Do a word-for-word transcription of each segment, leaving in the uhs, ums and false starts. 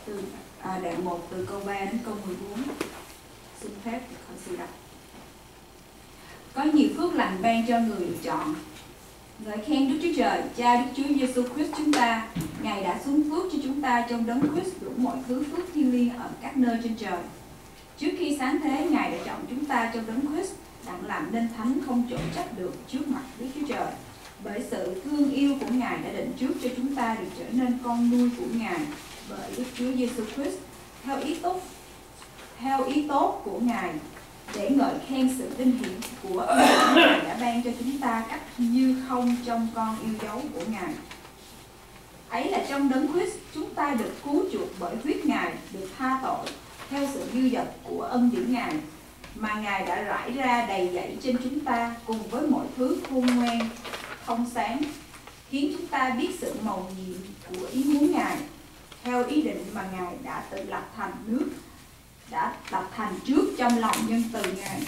từ à, đoạn một từ câu ba đến câu mười bốn. Xin phép khởi sự đọc. Có nhiều phước lành ban cho người được chọn. Ngợi khen Đức Chúa Trời, Cha Đức Chúa Giêsu Christ chúng ta. Ngài đã xuống phước cho chúng ta trong đấng Christ đủ mọi thứ phước thiêng liêng ở các nơi trên trời. Trước khi sáng thế, Ngài đã chọn chúng ta trong đấng Christ đặng làm nên thánh không chỗ trách được trước mặt Đức Chúa Trời. Bởi sự thương yêu của Ngài đã định trước cho chúng ta được trở nên con nuôi của Ngài bởi Đức Chúa Giêsu Christ theo ý tốt theo ý tốt của Ngài, để ngợi khen sự vinh hiển của ơn Ngài đã ban cho chúng ta cách như không trong con yêu dấu của Ngài. Ấy là trong đấng Christ chúng ta được cứu chuộc bởi huyết Ngài, được tha tội theo sự dư dật của ân điển Ngài mà Ngài đã rải ra đầy dẫy trên chúng ta cùng với mọi thứ khôn ngoan, thông sáng, khiến chúng ta biết sự mầu nhiệm của ý muốn Ngài theo ý định mà Ngài đã tự lập thành nước đã lập thành trước trong lòng nhân từ Ngài,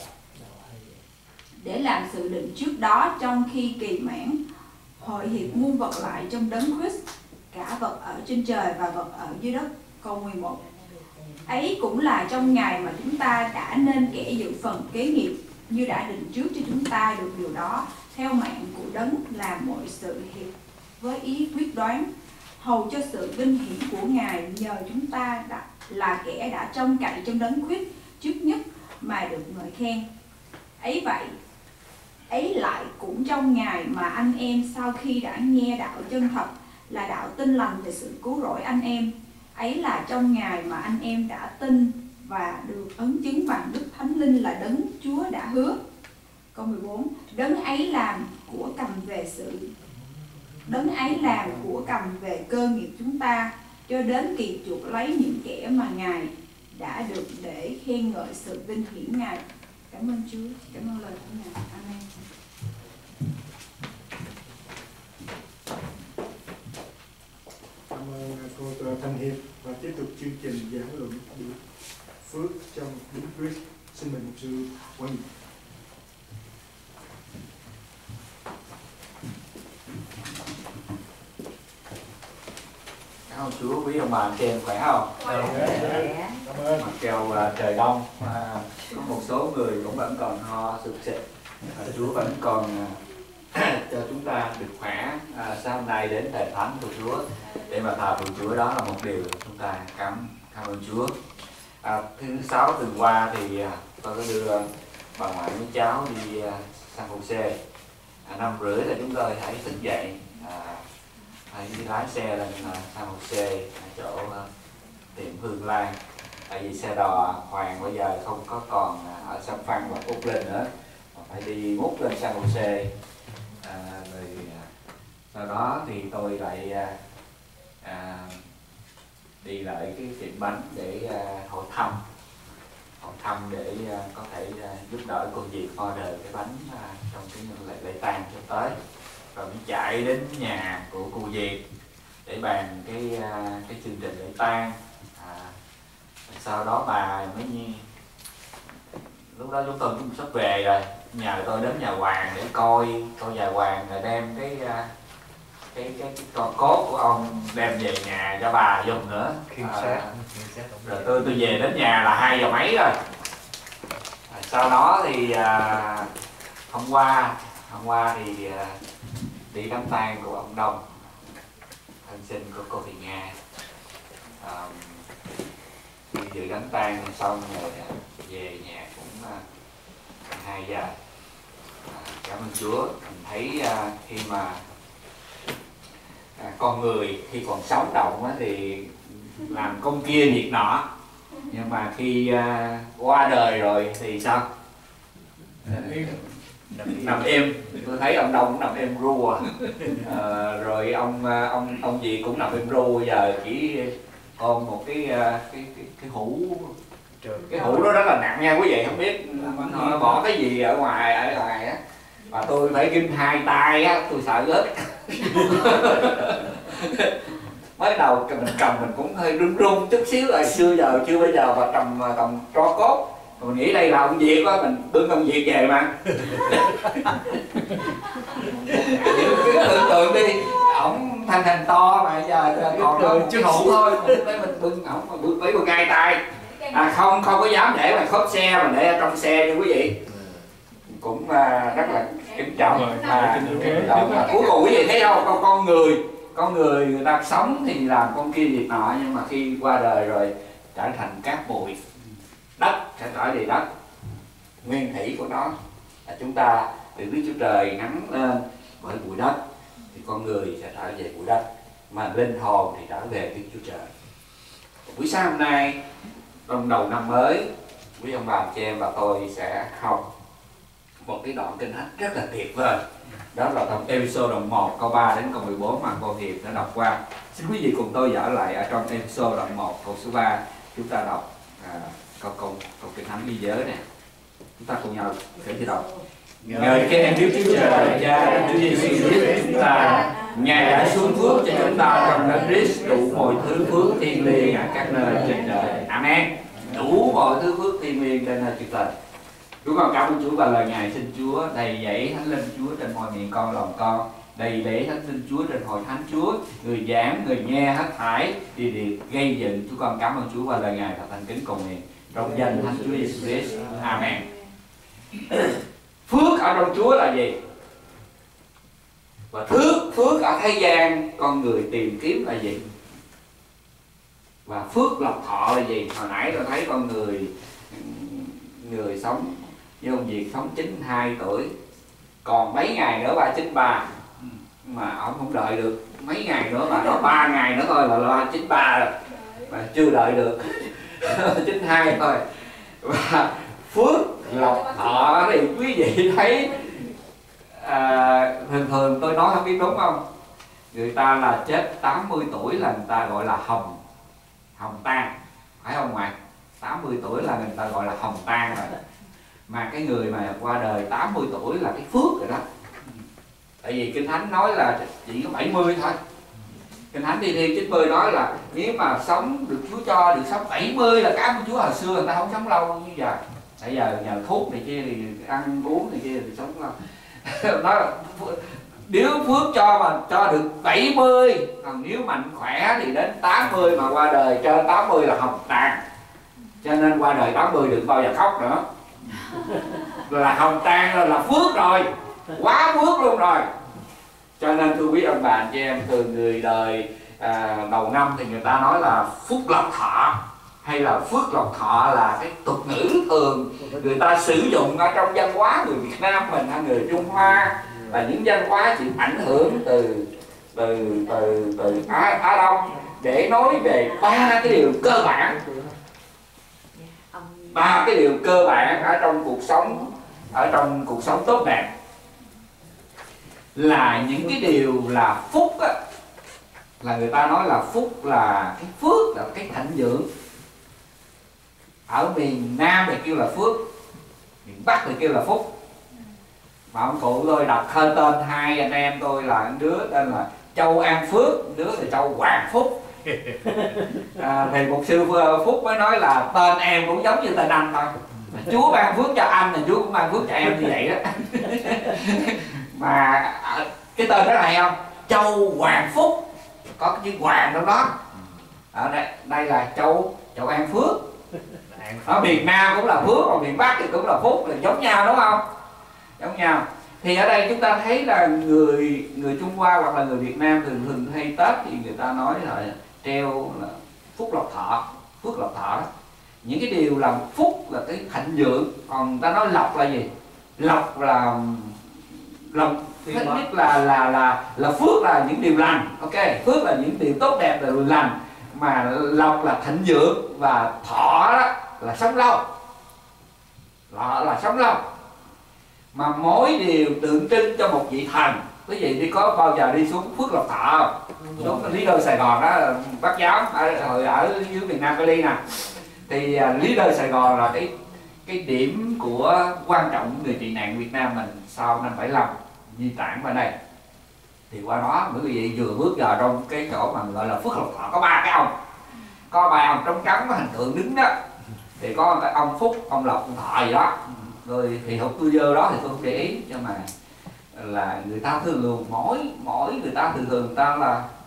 để làm sự định trước đó trong khi kỳ mãn hội hiệp muôn vật lại trong đấng Christ, cả vật ở trên trời và vật ở dưới đất. Câu mười một. Ấy cũng là trong Ngài mà chúng ta đã nên kẻ dự phần kế nghiệp, như đã định trước cho chúng ta được điều đó, theo mạng của đấng làm mọi sự hiệp với ý quyết đoán, hầu cho sự vinh hiển của Ngài nhờ chúng ta đã là kẻ đã trông cậy trong đấng Christ trước nhất mà được ngợi khen. Ấy vậy, ấy lại cũng trong Ngài mà anh em sau khi đã nghe đạo chân thật là đạo tin lành về sự cứu rỗi anh em, ấy là trong Ngài mà anh em đã tin và được ấn chứng bằng Đức Thánh Linh là đấng Chúa đã hứa. Câu mười bốn. Đấng ấy làm của cầm về sự Đấng ấy làm của cầm về cơ nghiệp chúng ta, cho đến kỳ chuộc lấy những kẻ mà Ngài đã được để khen ngợi sự vinh hiển Ngài. Cảm ơn Chúa, cảm ơn lời của Ngài. Amen. Cảm ơn cô Thanh Hiệp, và tiếp tục chương trình giảng luận được phước trong Đấng Christ. Xin mời mục sư Quang Nhật. Cảm ơn Chúa. Quý ông bà anh chị em khỏe không? Khỏe. Cảm ơn. Mặc kêu uh, trời đông, uh, có một số người cũng vẫn còn ho sụt sịt, uh, Chúa vẫn còn uh, cho chúng ta được khỏe. Uh, sáng hôm nay đến thầy thánh của Chúa để mà thờ phượng Chúa, đó là một điều chúng ta cảm cảm ơn Chúa. Uh, thứ sáu tuần qua thì uh, tôi có đưa bà ngoại với cháu đi uh, San Jose. Uh, năm rưỡi là chúng tôi hãy tỉnh dậy. Uh, Hãy đi lái xe lên uh, San Jose, chỗ uh, tiệm Hương Lan. Tại vì xe đò Hoàng bây giờ không có còn uh, ở San Phan và Úc Linh nữa, mà phải đi múc lên San Jose. Uh, rồi uh, sau đó thì tôi lại uh, uh, đi lại cái tiệm bánh để uh, hỏi thăm, hỏi thăm để uh, có thể uh, giúp đỡ cô Diệp order cái bánh uh, trong cái lễ lễ tang sắp tới. Rồi mới chạy đến nhà của cô Diệp để bàn cái cái chương trình lễ tang. À, sau đó bà mới như lúc đó chúng tôi cũng sắp về rồi, nhờ tôi đến nhà Hoàng để coi coi nhà Hoàng rồi đem cái cái cái cái con cốt của ông đem về nhà cho bà dùng nữa. À, rồi tôi tôi về đến nhà là hai giờ mấy rồi. À, sau đó thì à, hôm qua hôm qua thì à, đi đám tang của ông Đông, thân sinh của cô Thị Nga. À, đi dự đám tang xong rồi về nhà cũng uh, hai giờ. À, cảm ơn Chúa, mình thấy uh, khi mà uh, con người khi còn sống động uh, thì làm công kia việc nọ, nhưng mà khi uh, qua đời rồi thì sao? Uh, nằm im. Tôi thấy ông Đông cũng nằm im ru à. À, rồi ông ông ông gì cũng nằm im ru, giờ chỉ còn một cái cái cái, cái hũ cái hũ đó rất là nặng nha quý vị, không biết họ bỏ cái gì ở ngoài ở ngoài á, mà tôi phải kim hai tay á, tôi sợ rớt. Mới đầu mình cầm mình cũng hơi run run chút xíu rồi, xưa giờ chưa bây giờ mà cầm cầm tro cốt. Mình nghĩ đây là ông Việt á, mình bưng ông Việt về mà. Tưởng tượng đi, ổng thành thành to mà giờ còn có chứ hụ thôi, mình tới mình bưng ổng mà bưng bưng gai tay, à, không không có dám để mà khớp xe mà để ở trong xe nha quý vị, cũng à, rất là kính trọng. À, à, cuối cùng quý vị thấy không, con con người con người người ta sống thì làm con kia việc nọ, nhưng mà khi qua đời rồi trở thành cát bụi, đất sẽ trở về đất, nguyên thủy của nó là chúng ta được Đức Chúa Trời nắng lên bởi bụi đất, thì con người sẽ trở về bụi đất, mà linh hồn thì trở về Đức Chúa Trời. Buổi sáng hôm nay trong đầu năm mới, quý ông bà chị em và tôi sẽ học một cái đoạn kinh thánh rất là tuyệt vời. Đó là trong episode đoạn một câu ba đến câu mười bốn mà cô Hiệp đã đọc qua. Xin quý vị cùng tôi dở lại ở trong episode đoạn một câu số ba, chúng ta đọc à, câu câu câu kinh thánh ghi nhớ nè. Chúng ta cùng nhau khởi chỉ đọc. Ngợi khen Đức Chúa Trời Cha Đức Chúa Giêsu Christ chúng ta, Ngài đã xuống phước cho chúng ta trong Đấng Christ đủ mọi thứ phước thiên liêng ở các nơi trên trời. Amen. Đủ mọi thứ phước thiên liêng trên nơi trên trời. Chúng con cảm ơn Chúa và lời Ngài. Xin Chúa đầy dẫy Thánh Linh Chúa trên mọi miệng con lòng con, đầy dẫy Thánh Linh Chúa trên hội thánh Chúa, người giảng người nghe hết thảy đi đi gây dựng. Chúng con cảm ơn Chúa và lời Ngài và thành kính cầu nguyện trong danh Thánh Chúa Giêsu Christ. Amen. Phước ở trong Chúa là gì? Và phước phước ở thế gian con người tìm kiếm là gì? Và phước lộc thọ là gì? Hồi nãy tôi thấy con người người sống như ông Việt sống chín mươi hai tuổi, còn mấy ngày nữa ba chín ba, mà ông không đợi được mấy ngày nữa, mà nó ba ngày nữa thôi là ba chín ba rồi, mà chưa đợi được chín mươi hai thôi. Và phước lộc thọ thì quý vị thấy à, thường thường tôi nói không biết đúng không, người ta là chết tám mươi tuổi là người ta gọi là hồng hồng tang, phải không ngoại? Tám mươi tuổi là người ta gọi là hồng tang rồi, mà cái người mà qua đời tám mươi tuổi là cái phước rồi đó. Tại vì Kinh Thánh nói là chỉ có bảy mươi thôi. Kinh Thánh Thi Thiên chín mươi nói là nếu mà sống được Chúa cho được sống bảy mươi là cái của Chúa. Hồi xưa người ta không sống lâu như giờ. Bây giờ nhờ thuốc này kia thì ăn uống này kia thì sống lâu. Nói là nếu phước cho mà cho được bảy mươi, còn nếu mạnh khỏe thì đến tám mươi, mà qua đời trên tám mươi là hồng tàn. Cho nên qua đời tám mươi đừng bao giờ khóc nữa. Là hồng tàn là, là phước rồi, quá phước luôn rồi. Cho nên thưa quý ông bà anh chị em, thường người đời à, đầu năm thì người ta nói là phúc lộc thọ hay là phước lộc thọ, là cái tục ngữ thường người ta sử dụng ở trong văn hóa người Việt Nam mình hay người Trung Hoa, là những văn hóa chịu ảnh hưởng từ từ từ từ Á, Á Đông, để nói về ba cái điều cơ bản, ba cái điều cơ bản ở trong cuộc sống, ở trong cuộc sống tốt đẹp, là những cái điều là phúc á, là người ta nói là phúc là cái phước, là cái thịnh vượng. Ở miền Nam thì kêu là phước, miền Bắc thì kêu là phúc. Mà ông cụ tôi đọc hơi tên hai anh em tôi, là đứa tên là Châu An Phước, đứa thì Châu Hoàng Phúc. À, thì một sư Phúc mới nói là tên em cũng giống như tên anh thôi, Chúa ban phước cho anh là Chúa cũng ban phước cho em như vậy đó. Mà cái tên đó là hay không? Châu Hoàng Phúc, có cái chữ Hoàng trong đó. Ở đây, đây là Châu Châu An Phước. Ở miền Nam cũng là phước, còn miền Bắc thì cũng là phúc, là giống nhau đúng không? Giống nhau. Thì ở đây chúng ta thấy là người người Trung Hoa hoặc là người Việt Nam thường thường hay Tết thì người ta nói là treo là phúc lộc thọ, phước lộc thọ đó. Những cái điều làm phúc là cái thịnh vượng, còn người ta nói lộc là gì? Lộc là lộc thích nhất là là là là phước là những điều lành, ok? Phước là những điều tốt đẹp, là lành, mà lộc là thịnh vượng, và thọ đó là sống lâu, là, là sống lâu. Mà mỗi điều tượng trưng cho một vị thần. Quý vị đi có bao giờ đi xuống Phước Lộc Thọ không? Xuống Lý Đô Sài Gòn đó, Bác Giáo ở, ở dưới miền Nam tôi đi nè. Thì uh, Lý Đô Sài Gòn là cái cái điểm của quan trọng người tị nạn Việt Nam mình sau năm bảy lăm di tản qua đây. Thì qua đó quý vị vừa bước vào trong cái chỗ mà gọi là Phước Lộc Thọ, có ba cái ông, có ba ông trống trắng có hình tượng đứng đó. Thì có cái ông Phúc, ông Lộc, ông Thọ gì đó. Rồi thì học tôi vô đó thì tôi không để ý, nhưng mà là người ta thường thường mỗi mỗi người ta thường thường người ta là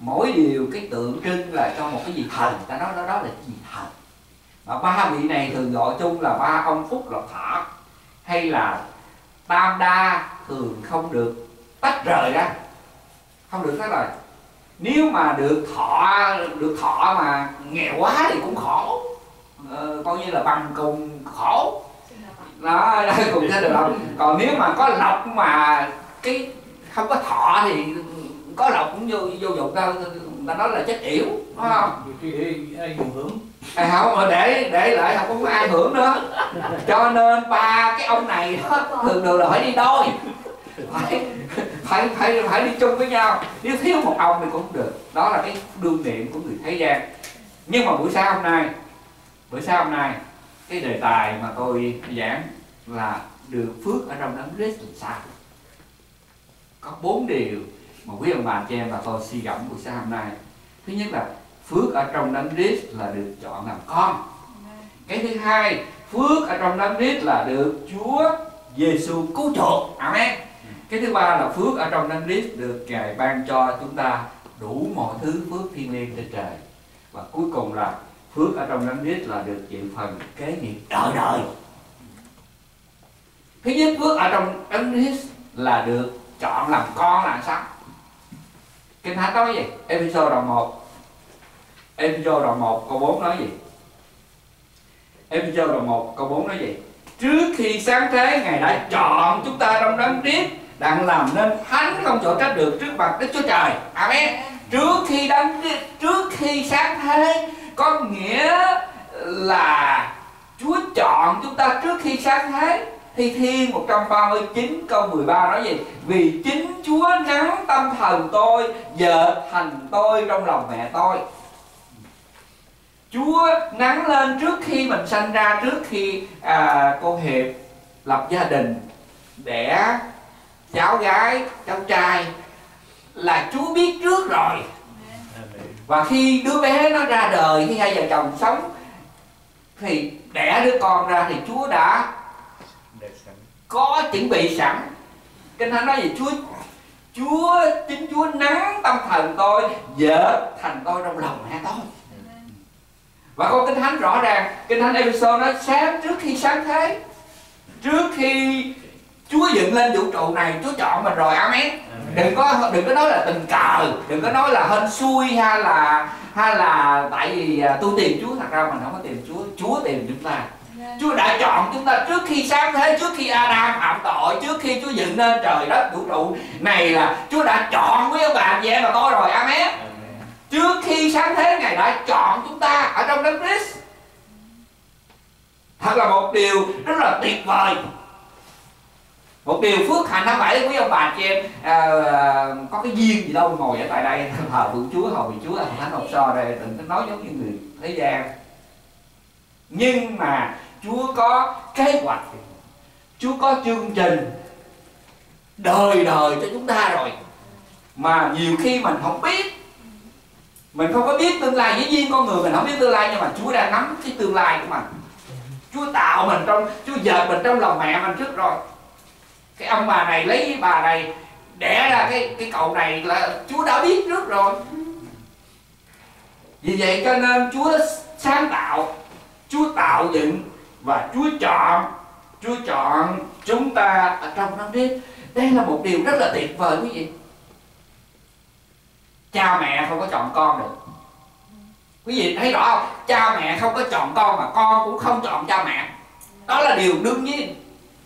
mỗi điều cái tượng trưng là cho một cái gì thần, ta nói đó đó là gì thần. Mà ba vị này thường gọi chung là ba ông Phúc Lộc Thọ, hay là Tam Đa, thường không được tách rời ra, không được tách rời. Nếu mà được thọ được thọ mà nghèo quá thì cũng khổ, ờ, coi như là bằng cùng khổ đó, đây cùng sẽ được lộc. Còn nếu mà có lộc mà cái không có thọ thì có lộc cũng vô vô dụng đâu, người ta nói là chết yểu, đúng không? Ai dùng hưởng? À, không, mà để để lại không có ai hưởng nữa, cho nên ba cái ông này đó, thường thường là phải đi đôi, phải phải phải phải đi chung với nhau, nếu thiếu một ông thì cũng không được. Đó là cái đương niệm của người thế gian. Nhưng mà buổi sáng hôm nay buổi sáng hôm nay cái đề tài mà tôi giảng là được phước ở trong đấng Christ làm sao. Có bốn điều mà quý ông bà chị em và tôi suy gẫm buổi sáng hôm nay. Thứ nhất là phước ở trong đấng Christ là được chọn làm con. Cái thứ hai, phước ở trong đấng Christ là được Chúa Giêsu cứu chuộc. Amen. Cái thứ ba là phước ở trong đấng Christ được Ngài ban cho chúng ta đủ mọi thứ phước thiên liêng trên trời. Và cuối cùng là phước ở trong đấng Christ là được chịu phần kế nghiệp đời đời. Thứ nhất, phước ở trong đấng Christ là được chọn làm con là sao? Kinh Thánh nói gì? Ê-phê-sô đoạn một Ê-phê-sô đoạn một câu bốn nói gì? Ê-phê-sô đoạn một câu bốn nói gì? Trước khi sáng thế, Ngài đã chọn chúng ta trong đấng Christ đặng làm nên thánh không chỗ trách được trước mặt Đức Chúa Trời. Amen. Trước khi đấng trước khi sáng thế có nghĩa là Chúa chọn chúng ta trước khi sáng thế. Thi Thiên một trăm ba mươi chín câu mười ba nói gì? Vì chính Chúa nắng tâm thần tôi, dệt thành tôi trong lòng mẹ tôi. Chúa nắng lên trước khi mình sanh ra, trước khi à, cô Hiệp lập gia đình, đẻ cháu gái, cháu trai, là Chúa biết trước rồi. Và khi đứa bé nó ra đời, khi hai vợ chồng sống thì đẻ đứa con ra thì Chúa đã có chuẩn bị sẵn. Kinh Thánh nói gì? Chúa Chúa chính Chúa nắng tâm thần tôi, dệt thành tôi trong lòng mẹ tôi. Và câu Kinh Thánh rõ ràng, Kinh Thánh Ê-phê-sô nói sáng trước khi sáng thế, trước khi Chúa dựng lên vũ trụ này, Chúa chọn mình rồi. Amen. Đừng có đừng có nói là tình cờ, đừng có nói là hên xui hay là hay là tại vì tôi tìm Chúa. Thật ra mình không có tìm Chúa, Chúa tìm chúng ta. Chúa đã chọn chúng ta trước khi sáng thế, trước khi Adam phạm tội, trước khi Chúa dựng nên trời đất vũ trụ này là Chúa đã chọn quý ông bà chị em và tôi rồi. Amen. Trước khi sáng thế, Ngài đã chọn chúng ta ở trong đấng Christ. Thật là một điều rất là tuyệt vời, một điều phước hạnh. Không phải quý ông bà chị em à, có cái duyên gì đâu ngồi ở tại đây thờ phượng Chúa, hầu vị Chúa, thánh Hộp So đây, đừng có nói giống như người thế gian. Nhưng mà Chúa có kế hoạch, Chúa có chương trình đời đời cho chúng ta rồi, mà nhiều khi mình không biết. Mình không có biết tương lai, dĩ nhiên con người mình không biết tương lai, nhưng mà Chúa đã nắm cái tương lai của mình. Chúa tạo mình trong, Chúa dệt mình trong lòng mẹ mình trước rồi. Cái ông bà này lấy với bà này đẻ ra cái cái cậu này là Chúa đã biết trước rồi. Vì vậy cho nên Chúa sáng tạo, Chúa tạo dựng và Chúa chọn, Chúa chọn chúng ta ở trong đấng Christ. Đây là một điều rất là tuyệt vời quý vị. Cha mẹ không có chọn con được. Quý vị thấy rõ không? Cha mẹ không có chọn con mà con cũng không chọn cha mẹ. Đó là điều đương nhiên.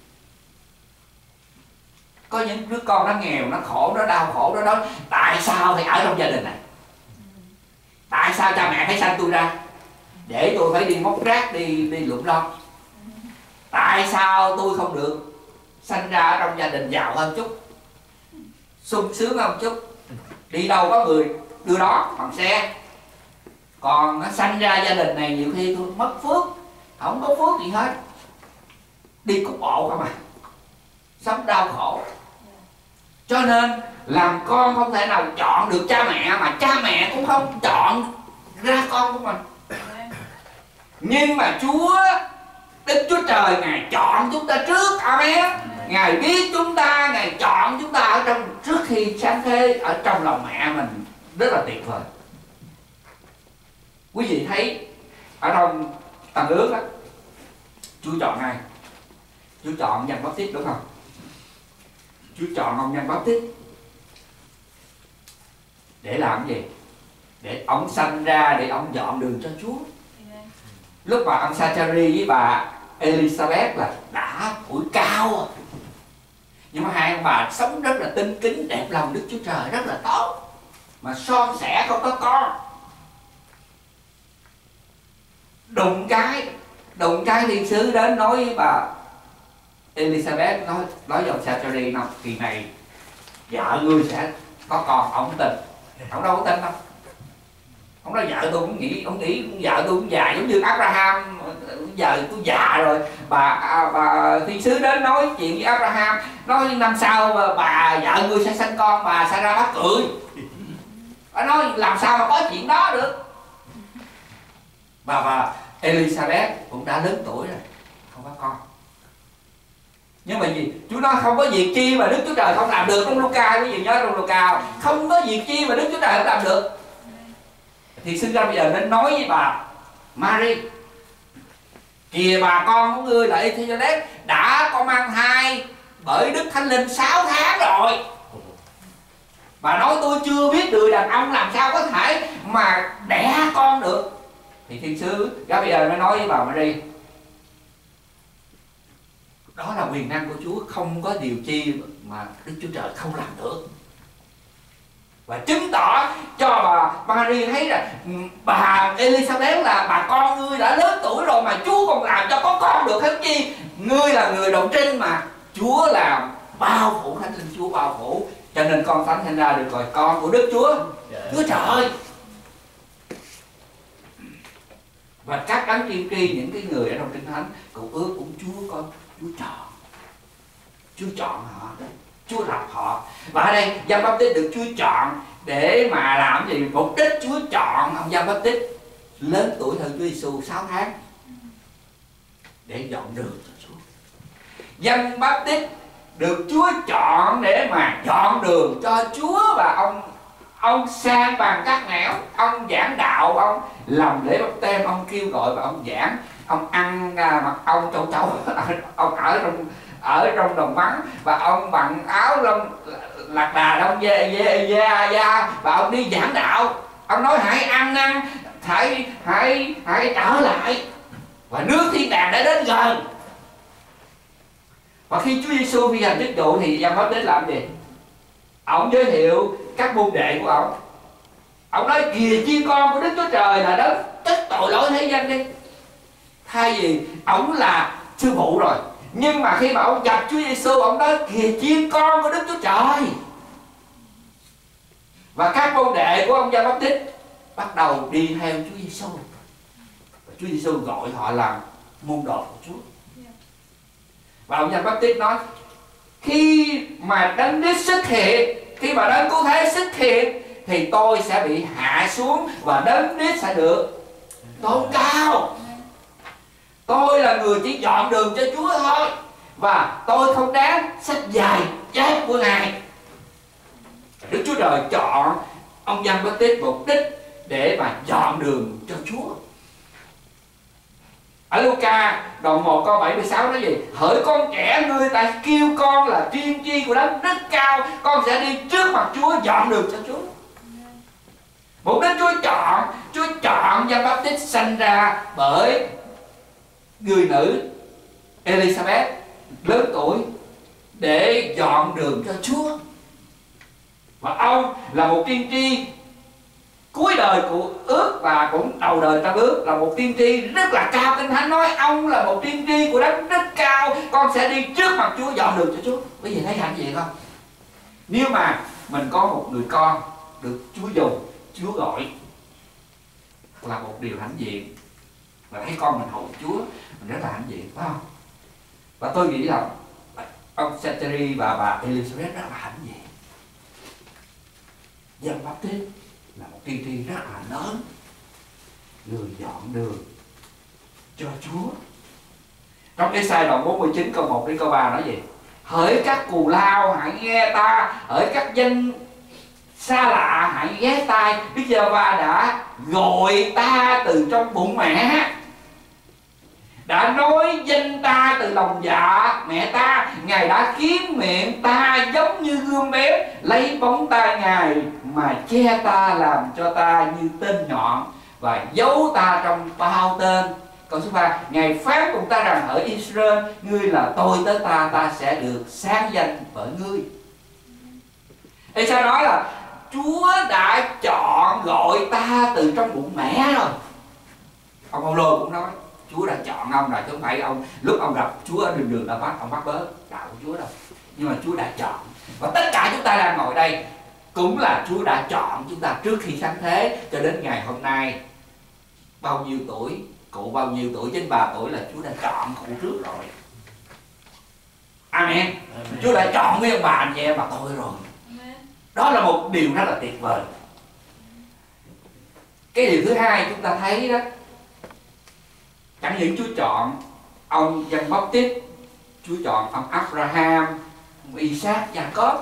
Có những đứa con nó nghèo, nó khổ, nó đau khổ, nó nói tại sao phải ở trong gia đình này? Tại sao cha mẹ phải sanh tôi ra để tôi phải đi móc rác, đi đi lụm lon? Tại sao tôi không được sanh ra ở trong gia đình giàu hơn chút, sung sướng hơn chút, đi đâu có người đưa đó bằng xe? Còn nó sanh ra gia đình này nhiều khi tôi mất phước, không có phước gì hết, đi cục bộ không à, sống đau khổ. Cho nên làm con không thể nào chọn được cha mẹ, mà cha mẹ cũng không chọn ra con của mình. Nhưng mà Chúa, Đức Chúa Trời, Ngài chọn chúng ta trước. Amen. Ngài biết chúng ta, Ngài chọn chúng ta ở trong trước khi sáng thế ở trong lòng mẹ mình rất là tuyệt vời. Quý vị thấy ở trong Tân Ước đó, Chúa chọn ai? Chúa chọn Giăng Báp-tít đúng không? Chúa chọn ông Giăng Báp-tít để làm gì? Để ông sanh ra để ông dọn đường cho Chúa. Lúc mà ông Zachary với bà Elizabeth là đã tuổi cao, nhưng mà hai ông bà sống rất là tinh kính, đẹp lòng Đức Chúa Trời, rất là tốt, mà son sẻ không có con. Đụng cái đụng cái thiên sứ đến nói với bà Elizabeth, nói nói với ông Zachary, nào kỳ này vợ ngươi sẽ có con. Ông tin, ông đâu có tin đâu. Ông nói vợ tôi cũng nghĩ, ông nghĩ vợ tôi cũng già giống như Abraham, giờ tôi già rồi. Bà à, bà thiên sứ đến nói chuyện với Abraham, nói năm sau bà vợ ngươi sẽ sanh con, bà sẽ ra bắt cười. Bà nói làm sao mà có chuyện đó được. Bà bà Elizabeth cũng đã lớn tuổi rồi, không có con. Nhưng mà gì? Chúa nói không có việc chi mà Đức Chúa Trời không làm được. Trong Luca, quý vị nhớ trong Luca, không có việc chi mà Đức Chúa Trời không làm được. Thì xưng ra bây giờ nên nói với bà Mary, kìa bà con của ngươi là Elizabeth đã có mang thai bởi Đức Thánh Linh sáu tháng rồi. Bà nói tôi chưa biết người đàn ông làm sao có thể mà đẻ con được. Thì thiên sứ Gabriel mới nói với bà Mary, đó là quyền năng của Chúa, không có điều chi mà Đức Chúa Trời không làm được. Và chứng tỏ cho bà Mary thấy là bà Elizabeth là bà con ngươi đã lớn tuổi rồi mà Chúa còn làm cho có con được hết chi. Ngươi là người đồng trinh mà Chúa làm bao phủ, Thánh Linh Chúa bao phủ, cho nên con thánh sinh ra được gọi con của Đức Chúa, Chúa Trời. Và các đấng tiên tri, những cái người ở trong Kinh Thánh cũng ước cũng Chúa con, Chúa chọn, Chúa chọn họ, Chúa lập họ. Và ở đây Giăng Báp-tít được Chúa chọn để mà làm gì? Mục đích Chúa chọn ông Giăng Báp-tít lớn tuổi hơn Chúa Giêsu sáu tháng để dọn đường cho Chúa. Giăng Báp-tít được Chúa chọn để mà dọn đường cho Chúa, và ông ông sang bằng các nẻo, ông giảng đạo, ông làm lễ báp têm, ông kêu gọi và ông giảng, ông ăn à, mật ong châu chấu, ông ở trong ở trong đồng vắng, và ông bằng áo lông lạc đà đông da da da và ông đi giảng đạo. Ông nói hãy ăn năn, hãy hãy hãy trở lại, và nước thiên đàng đã đến gần. Và khi Chúa Giêsu thi hành chức vụ thì Giăng Báp-tít làm gì? Ông giới thiệu các môn đệ của ông. Ông nói kìa chiên con của Đức Chúa Trời là đấng tất tội lỗi thế gian đi. Thay vì ông là sư phụ rồi, nhưng mà khi mà ông gặp Chúa Giêsu, ông nói kìa chiên con của Đức Chúa Trời. Và các môn đệ của ông Giăng Báp-tít bắt đầu đi theo Chúa Giêsu. Và Chúa Giêsu gọi họ làm môn đồ của Chúa. Và ông Giăng Báp-tít nói khi mà Đấng Christ xuất hiện, khi mà Đấng Cứu Thế xuất hiện thì tôi sẽ bị hạ xuống và Đấng Christ sẽ được tôn cao. Tôi là người chỉ dọn đường cho Chúa thôi, và tôi không đáng xách giày dép của Ngài. Đức Chúa Trời chọn ông Giăng Báp-tít mục đích để mà dọn đường cho Chúa. Ở Luca đoạn một câu bảy mươi sáu nói gì? Hỡi con trẻ, ngươi ta kêu con là tiên tri của Đấng rất cao, con sẽ đi trước mặt Chúa dọn đường cho Chúa. Mục đích Chúa chọn, Chúa chọn Giăng Báp-tít sanh ra bởi người nữ Elizabeth lớn tuổi để dọn đường cho Chúa. Và ông là một tiên tri cuối đời của ước và cũng đầu đời Tân Ước, là một tiên tri rất là cao. Kinh Thánh nói ông là một tiên tri của Đấng rất cao, con sẽ đi trước mặt Chúa dọn đường cho Chúa. Quý vị thấy hạnh gì không? Nếu mà mình có một người con được Chúa dùng, Chúa gọi, là một điều hãnh diện, và thấy con mình hầu Chúa, mình rất là hãnh diện, phải không? Và tôi nghĩ là ông Zachary và bà Elizabeth rất là hãnh diện. Giăng Báp-tít là một tiên tri rất là lớn, người dọn đường cho Chúa. Trong cái Ê-sai đoạn bốn mươi chín câu một đến câu ba nói gì? Hỡi các cù lao hãy nghe ta, hỡi các dân xa lạ hãy ghé tai. Đức Giê-hô-va đã gọi ta từ trong bụng mẹ, đã nói danh ta từ lòng dạ mẹ ta. Ngài đã khiến miệng ta giống như gươm bén, lấy bóng tay Ngài mà che ta, làm cho ta như tên nhọn và giấu ta trong bao tên. Câu số ba, Ngài phán cùng ta rằng: ở Israel, ngươi là tôi tới ta, ta sẽ được sáng danh bởi ngươi. Ê-sa nói là Chúa đã chọn gọi ta từ trong bụng mẹ rồi. Ông Phaolô cũng nói Chúa đã chọn ông rồi, chứ không phải ông lúc ông gặp Chúa ở đường đường đã bắt ông bắt bớ đạo của Chúa đâu. Nhưng mà Chúa đã chọn. Và tất cả chúng ta đang ngồi đây cũng là Chúa đã chọn chúng ta trước khi sáng thế cho đến ngày hôm nay. Bao nhiêu tuổi, cụ bao nhiêu tuổi, chín ba tuổi là Chúa đã chọn cụ trước rồi. Amen. Amen. Chúa đã chọn mấy ông bà anh chị em bà tôi rồi. Amen. Đó là một điều rất là tuyệt vời. Cái điều thứ hai chúng ta thấy đó, chẳng những Chúa chọn ông Giăng-Báp-tít, Chúa chọn ông Abraham, ông Isaac, Jacob.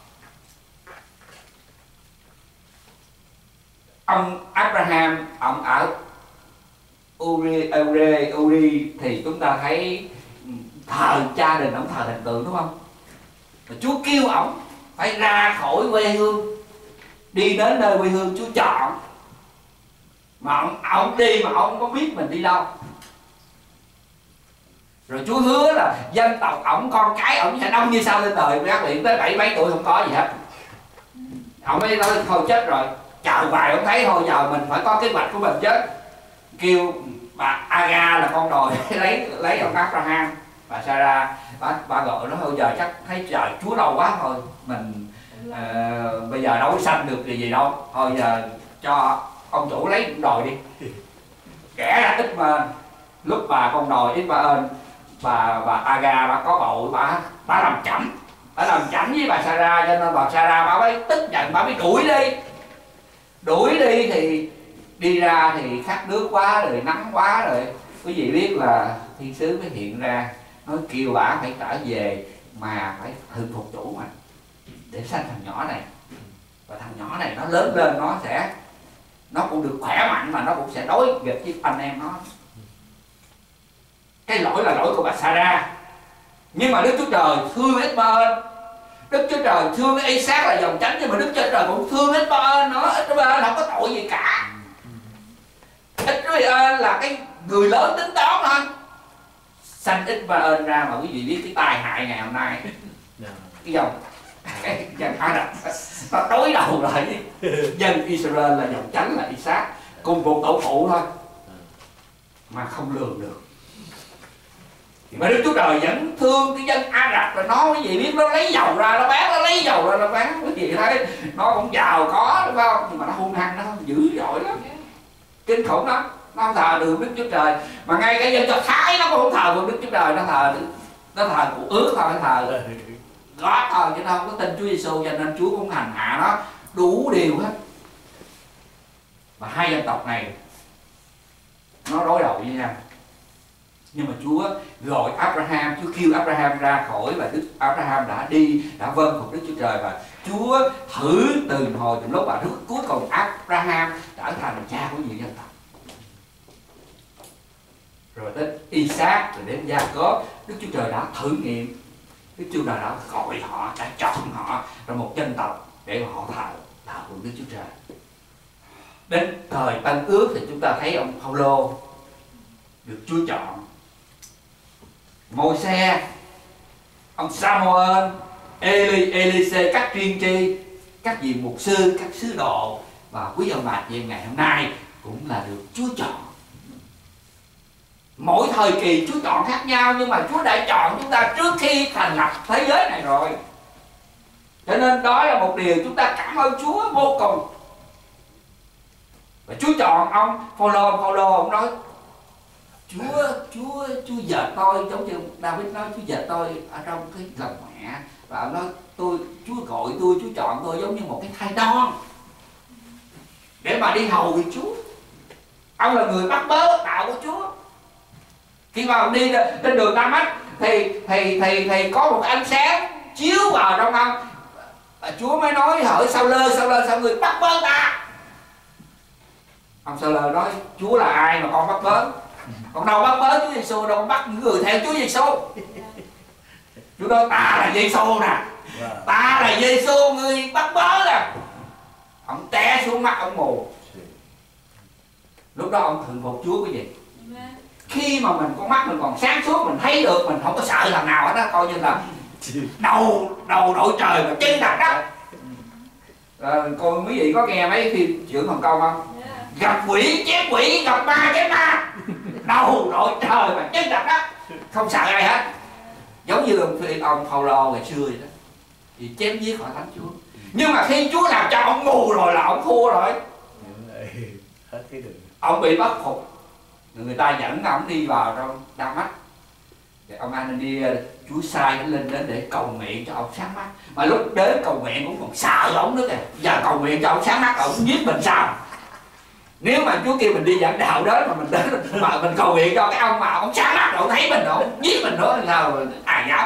Ông Abraham, ông ở Uri, Uri, Uri thì chúng ta thấy thờ cha đình, ông thờ thần tượng, đúng không? Mà Chúa kêu ông phải ra khỏi quê hương, đi đến nơi quê hương Chúa chọn. Mà ông, ông đi mà ông không có biết mình đi đâu. Rồi Chúa hứa là dân tộc ổng, con cái ổng sẽ đông như sao lên đời. Các bạn tới bảy mấy tuổi không có gì hết. Ông mới nói thôi chết rồi, chờ vài ông thấy thôi giờ mình phải có kế hoạch của mình chứ. Kêu bà Aga là con đòi lấy lấy ông Abraham. Bà Sarah bà, bà gọi nó thôi giờ chắc thấy trời Chúa lâu quá thôi mình uh, bây giờ đâu có sanh được gì gì đâu, thôi giờ cho ông chủ lấy cũng đòi đi. Kẻ ra ít mà lúc bà con đòi ít bà ơn bà bà Aga bà có bầu, bà bà làm chậm bà làm chậm với bà Sarah, cho nên bà Sarah bà mới tức giận, bà mới đuổi đi. Đuổi đi thì đi ra thì khát nước quá rồi, nắng quá rồi. Quý vị biết là thiên sứ mới hiện ra nói kêu bà phải trở về mà phải thượng phục chủ mà để sanh thằng nhỏ này. Và thằng nhỏ này nó lớn lên nó sẽ nó cũng được khỏe mạnh mà nó cũng sẽ đối nghịch với anh em nó. Cái lỗi là lỗi của bà Sarah. Nhưng mà Đức Chúa Trời thương Ít-ma-ên. Đức Chúa Trời thương cái Isaac là dòng tránh, nhưng mà Đức Chúa Trời cũng thương Ít-ma-ên nữa. Ít-ma-ên không có tội gì cả. Ít-ma-ên là cái người lớn tính toán thôi. Sanh Ít-ma-ên ra mà quý vị biết cái tai hại ngày hôm nay. Cái dòng cái dân Ả Rập nó đối đầu lại với dân Israel là dòng tránh là Isaac, cùng một tổ phụ thôi mà không lường được. Mà Đức Chúa Trời vẫn thương cái dân Ả Rập, rồi nó cái gì biết nó lấy dầu ra nó bán, nó lấy dầu ra nó bán, cái gì thấy nó cũng giàu có đúng không, nhưng mà nó hung hăng, nó dữ dội lắm, kinh khủng lắm. Nó không thờ được Đức Chúa Trời, mà ngay cái dân Do Thái nó cũng không thờ được Đức Chúa Trời, nó thờ nó thờ cụ ước thôi, nó thờ gót thôi, chứ nó không có tin Chúa Giêsu, cho nên Chúa cũng hành hạ nó đủ điều hết. Và hai dân tộc này nó đối đầu với nhau. Nhưng mà Chúa gọi Abraham, Chúa kêu Abraham ra khỏi, và Đức Abraham đã đi, đã vâng phục Đức Chúa Trời, và Chúa thử từ hồi từ lúc và lúc cuối cùng Abraham trở thành cha của nhiều dân tộc. Rồi đến Isaac, rồi đến Jacob, Đức Chúa Trời đã thử nghiệm, Đức Chúa Trời đã gọi họ, đã chọn họ ra một dân tộc để họ thờ thờ của Đức Chúa Trời. Đến thời Tân Ước thì chúng ta thấy ông Phaolô được Chúa chọn, Môi-se, ông Samuel, Eli, Elise, các tiên tri, các vị mục sư, các sứ đồ, và quý ông bà chị em ngày hôm nay cũng là được Chúa chọn. Mỗi thời kỳ Chúa chọn khác nhau, nhưng mà Chúa đã chọn chúng ta trước khi thành lập thế giới này rồi. Cho nên đó là một điều chúng ta cảm ơn Chúa vô cùng. Và Chúa chọn ông Phaolô, Phaolô ông nói Chúa, Chúa, Chúa dệt tôi, giống như David nói Chúa dệt tôi ở trong cái lòng mẹ. Và ông nói tôi, Chúa gọi tôi, Chúa chọn tôi giống như một cái thai non để mà đi hầu việc Chúa. Ông là người bắt bớ đạo của Chúa. Khi mà ông đi trên đường Đa-mách thì, thì, thì, thì có một ánh sáng chiếu vào trong ông. Chúa mới nói hỏi sao lơ sao lơ sao người bắt bớ ta. Ông sao lơ nói Chúa là ai mà con bắt bớ? Con đâu bắt bớ Chúa Giêsu, đâu bắt những người theo Chúa Giêsu. Chúa nói ta là Giêsu nè, ta là Giêsu người bắt bớ nè. Ông té xuống mắt ông mù. Lúc đó ông thượng phục Chúa cái gì? Khi mà mình con mắt mình còn sáng suốt, mình thấy được, mình không có sợ thằng nào hết đó, coi như là đầu đầu đội trời mà chân đặt đất. À, coi quý vị có nghe mấy phim Trưởng Hồng Kông không? Gặp quỷ chém quỷ, gặp ma chém ma, đầu đội trời mà chân đặt đất, không sợ ai hết. Giống như ông, ông Phaolô ngày xưa vậy đó, thì chém giết khỏi Thánh Chúa. Nhưng mà khi Chúa làm cho ông mù rồi là ông thua rồi. Ông bị bắt phục, người ta dẫn ông đi vào trong Đa Mách. Thì ông Anania, Chúa sai nó lên đến để cầu nguyện cho ông sáng mắt. Mà lúc đến cầu nguyện cũng còn sợ ông nữa kìa. Giờ cầu nguyện cho ông sáng mắt, ông giết mình sao? Nếu mà Chúa kêu mình đi giảng đạo đó mà mình đến mà mình cầu nguyện cho cái ông mà ông sáng mắt, ông thấy mình, ông giết mình nữa thì sao ai dám?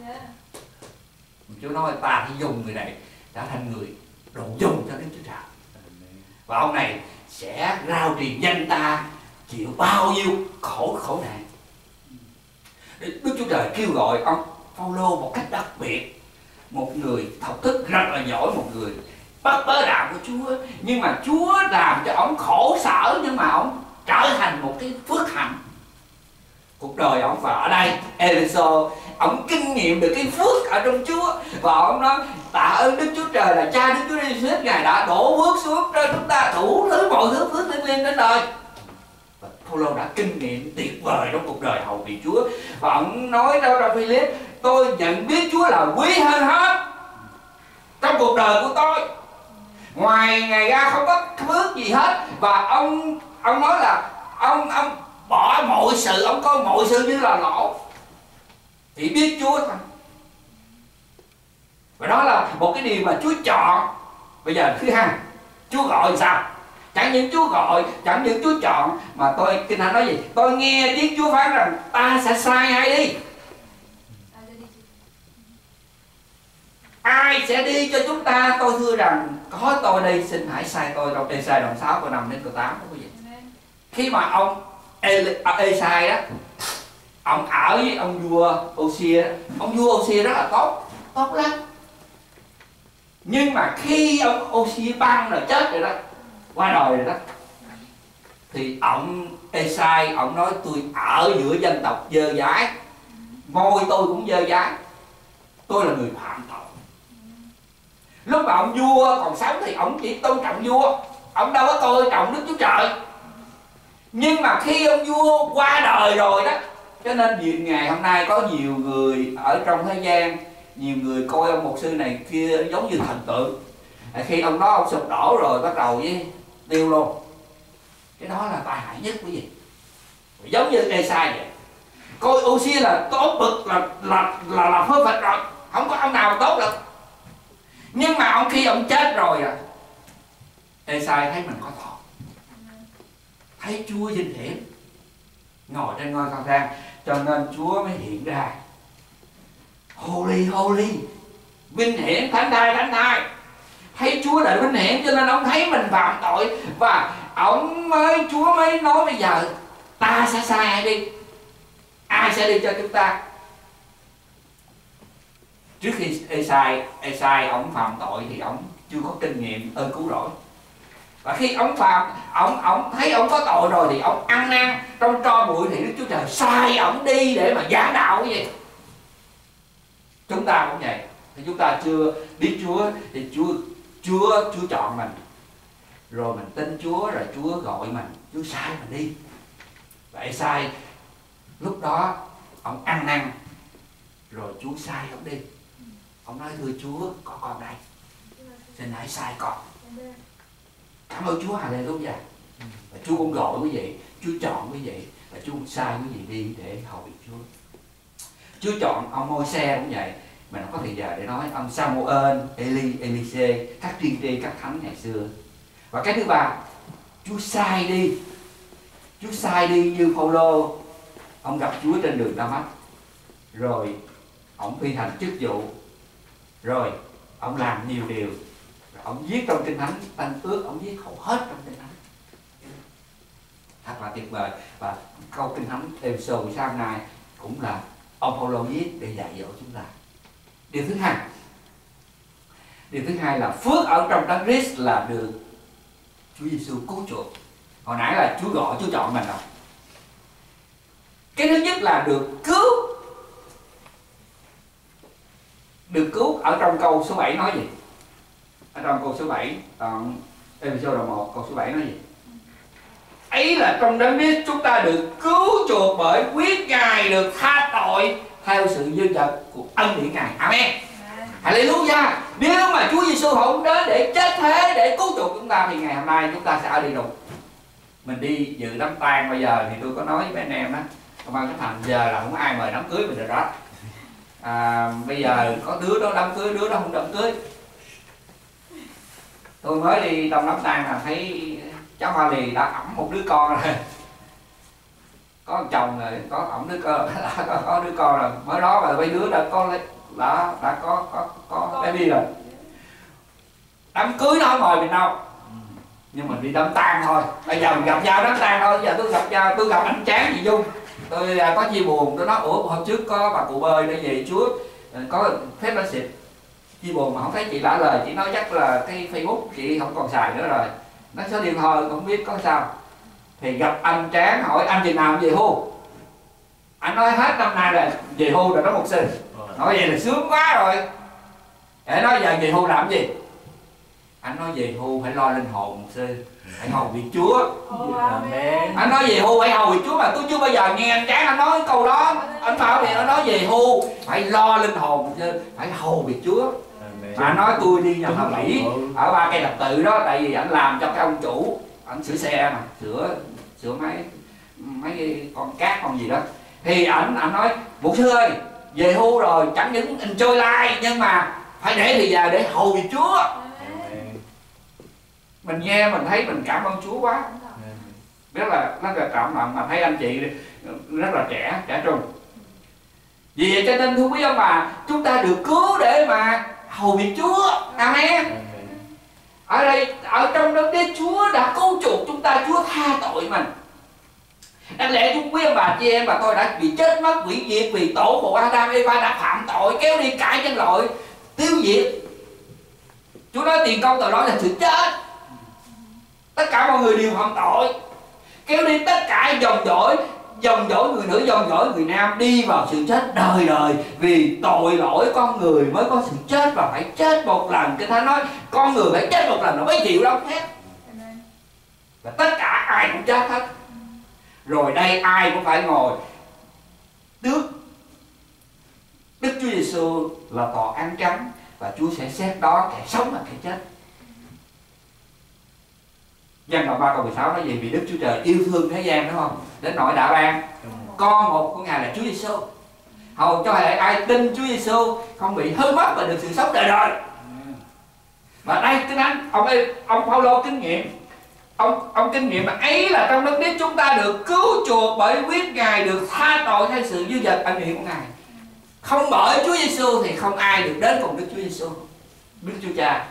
Chúa nói ta phải dùng người này trở thành người đủ dùng cho Đức Chúa Trời. Và ông này sẽ rao truyền danh ta chịu bao nhiêu khổ khổ nạn. Đức Chúa Trời kêu gọi ông Phaolô một cách đặc biệt, một người học thức rất là giỏi, một người bắt bớ đạo của Chúa, nhưng mà Chúa làm cho ông khổ sở, nhưng mà ông trở thành một cái phước hạnh cuộc đời ông. Và ở đây Eliezer ông kinh nghiệm được cái phước ở trong Chúa, và ông nói tạ ơn Đức Chúa Trời là Cha Đức Chúa Giêsu, Ngài đã đổ phước xuống cho chúng ta đủ thứ mọi thứ phước thiêng liêng đến đời. Và Phaolô đã kinh nghiệm tuyệt vời trong cuộc đời hầu việc Chúa, và ông nói đâu trong Philip, tôi nhận biết Chúa là quý hơn hết trong cuộc đời của tôi. Ngoài Ngài ra không có phước gì hết. Và ông ông nói là ông ông bỏ mọi sự, ông coi mọi sự như là lỗ, chỉ biết Chúa thôi. Và đó là một cái điều mà Chúa chọn. Bây giờ thứ hai, Chúa gọi sao? Chẳng những Chúa gọi, chẳng những Chúa chọn, mà tôi Kinh Thánh nói gì? Tôi nghe tiếng Chúa phán rằng ta sẽ sai ai đi? Ai sẽ đi cho chúng ta? Tôi thưa rằng có tôi đây, xin hãy sai tôi. Trong Ê-sai đoạn sáu câu năm đến câu tám đó quý vị. Khi mà ông Ê-sai đó, ông ở với ông vua Ô-xia, ông vua Ô-xia rất là tốt, tốt lắm. Nhưng mà khi ông Ô-xia băng rồi chết rồi đó, qua đời rồi đó, thì ông Ê-sai ông nói tôi ở giữa dân tộc dơ dái, ngôi tôi cũng dơ dái, tôi là người phạm tội. Lúc mà ông vua còn sống thì ông chỉ tôn trọng vua, ông đâu có tôn trọng Đức Chúa Trời. Nhưng mà khi ông vua qua đời rồi đó, cho nên nhiều ngày hôm nay có nhiều người ở trong thế gian, nhiều người coi ông mục sư này kia giống như thần tượng. Khi ông đó ông sụp đổ rồi bắt đầu với tiêu luôn. Cái đó là tai hại nhất quý vị. Giống như Ê-sai vậy, coi Ô-xia là tốt bực là là là là phơ phật rồi, không có ông nào tốt được. Nhưng mà ông khi ông chết rồi à, Ê-sai thấy mình có tội, thấy Chúa vinh hiển ngồi trên ngôi cao thang, cho nên Chúa mới hiện ra holy holy, vinh hiển, thánh thai thánh thai. Thấy Chúa đã vinh hiển cho nên ông thấy mình phạm tội, và ông mới Chúa mới nói bây giờ ta sẽ sai ai đi? Ai sẽ đi cho chúng ta? Trước khi Ê-sai Ê-sai ông phạm tội thì ông chưa có kinh nghiệm ơn cứu rỗi. Và khi ông phạm, ông ông thấy ông có tội rồi thì ông ăn năn trong tro bụi, thì Đức Chúa Trời sai ông đi để mà giảng đạo cái gì. Chúng ta cũng vậy, thì chúng ta chưa biết Chúa thì Chúa Chúa Chúa chọn mình, rồi mình tin Chúa, rồi Chúa gọi mình, Chúa sai mình đi. Vậy sai lúc đó ông ăn năn, rồi Chúa sai ông đi. Ông nói thưa Chúa, có con đây, xin hãy sai con. Cảm ơn Chúa, hallelujah. Và Chúa cũng gọi quý vị, Chúa chọn quý vị, và Chúa cũng sai quý vị đi để hầu việc Chúa. Chúa chọn ông Môi-se cũng vậy. Mình không có thời giờ để nói ông Samuel, Eli, Elise, các tiên tri, các thánh ngày xưa. Và cái thứ ba, Chúa sai đi. Chúa sai đi như Phaolô, ông gặp Chúa trên đường Đa-mách, rồi ông phi hành chức vụ, rồi ông làm nhiều điều, ông viết trong Kinh Thánh Tân Ước, ông viết hầu hết trong Kinh Thánh, thật là tuyệt vời. Và câu Kinh Thánh Ê-phê-sô buổi sáng nay cũng là ông Phaolô viết để dạy dỗ chúng ta. Điều thứ hai, điều thứ hai là phước ở trong Đấng Christ là được Chúa Giêsu cứu chuộc. Hồi nãy là Chúa gọi, Chúa chọn mình rồi. Cái thứ nhất là được cứu. Được cứu ở trong câu số bảy nói gì? Ở trong câu số bảy, đoạn Ê-phê-sô đoạn một câu số bảy nói gì? Ấy là trong Đấng Christ chúng ta được cứu chuộc bởi huyết Ngài, được tha tội theo sự dư dật của ân điển Ngài. Amen. Hallelujah. Nếu mà Chúa Giêsu không đến để chết thế để cứu chuộc chúng ta thì ngày hôm nay chúng ta sẽ ở địa ngục. Mình đi dự đám tang bây giờ thì tôi có nói với mấy anh em đó, công an cái thành giờ là không ai mời đám cưới mình rồi đó. À, bây giờ có đứa đó đám cưới, đứa đó không đám cưới. Tôi mới đi trong đám tang là thấy cháu Hoa Lì đã ẵm một đứa con rồi, có một chồng rồi, có ẵm đứa con, đã có, có đứa con rồi, mới đó và mấy đứa đã có đã đã có có có baby rồi. Đám cưới nó không mời mình đâu, nhưng mình đi đám tang thôi. Bây giờ mình gặp nhau đám tang thôi. Bây giờ tôi gặp nhau, tôi gặp anh Tráng chị Dung, tôi có chia buồn, tôi nói ủa hôm trước có bà cụ bơi để về Chúa có phép nó xịt chia buồn mà không thấy chị trả lời, chị nói chắc là cái Facebook chị không còn xài nữa rồi, nó số điện thoại không biết có sao. Thì gặp anh Tráng hỏi anh chừng nào về hưu, anh nói hết năm nay là về hưu rồi đó mục sư. Nói vậy là sướng quá rồi. Để nói giờ về hưu làm gì? Anh nói về hưu phải lo linh hồn mục sư, phải hầu việc Chúa. Amen. Anh nói về hưu phải hầu việc Chúa mà tôi chưa bao giờ nghe anh Tráng anh nói câu đó. Anh bảo thì anh nói về hưu phải lo linh hồn mục sư, phải hầu việc Chúa. Mà anh nói tôi đi nhà thờ Mỹ ở ba cây thập tự đó, tại vì anh làm cho cái ông chủ, anh sửa xe mà, sửa sửa mấy mấy con cát con gì đó. Thì ảnh ảnh nói mục sư ơi, về hưu rồi chẳng những enjoy life nhưng mà phải để thì giờ để hầu việc Chúa. Mình nghe mình thấy mình cảm ơn Chúa quá, rất là rất là cảm động. Mà thấy anh chị rất là trẻ, trẻ trung. Vì vậy cho nên thưa quý ông bà, chúng ta được cứu để mà hầu việc Chúa. Amen. Ở đây, ở trong đó Đức Chúa đã cứu chuộc chúng ta, Chúa tha tội mình. Đáng lẽ chúng quý ông bà chị em và tôi đã bị chết mất, hủy diệt vì tổ phụ Adam Eva đã phạm tội, kéo đi cãi chân lội, tiêu diệt. Chúa nói tiền công tội lỗi là sự chết. Tất cả mọi người đều phạm tội, kéo đi tất cả dòng dõi, dòng dõi người nữ, dòng dõi người nam đi vào sự chết đời đời. Vì tội lỗi con người mới có sự chết và phải chết một lần. Kinh Thánh nói con người phải chết một lần nó mới chịu đâu hết. Và tất cả ai cũng chết hết. Rồi đây ai cũng phải ngồi trước Đức Chúa Giêsu là tòa án trắng, và Chúa sẽ xét đó kẻ sống và kẻ chết. Giăng đoạn ba câu mười sáu nói gì? Vì Đức Chúa Trời yêu thương thế gian, đúng không? Đến nỗi đã ban con một của Ngài là Chúa Giêsu, hầu cho hệ ai tin Chúa Giêsu không bị hư mất và được sự sống đời đời. Và đây cái anh ông ông Phaolô kinh nghiệm, ông ông kinh nghiệm mà ấy là trong Đức Christ chúng ta được cứu chuộc bởi huyết Ngài, được tha tội theo sự dư dật ân điển của Ngài. Không bởi Chúa Giêsu thì không ai được đến cùng Đức Chúa Giêsu, Đức Chúa Cha.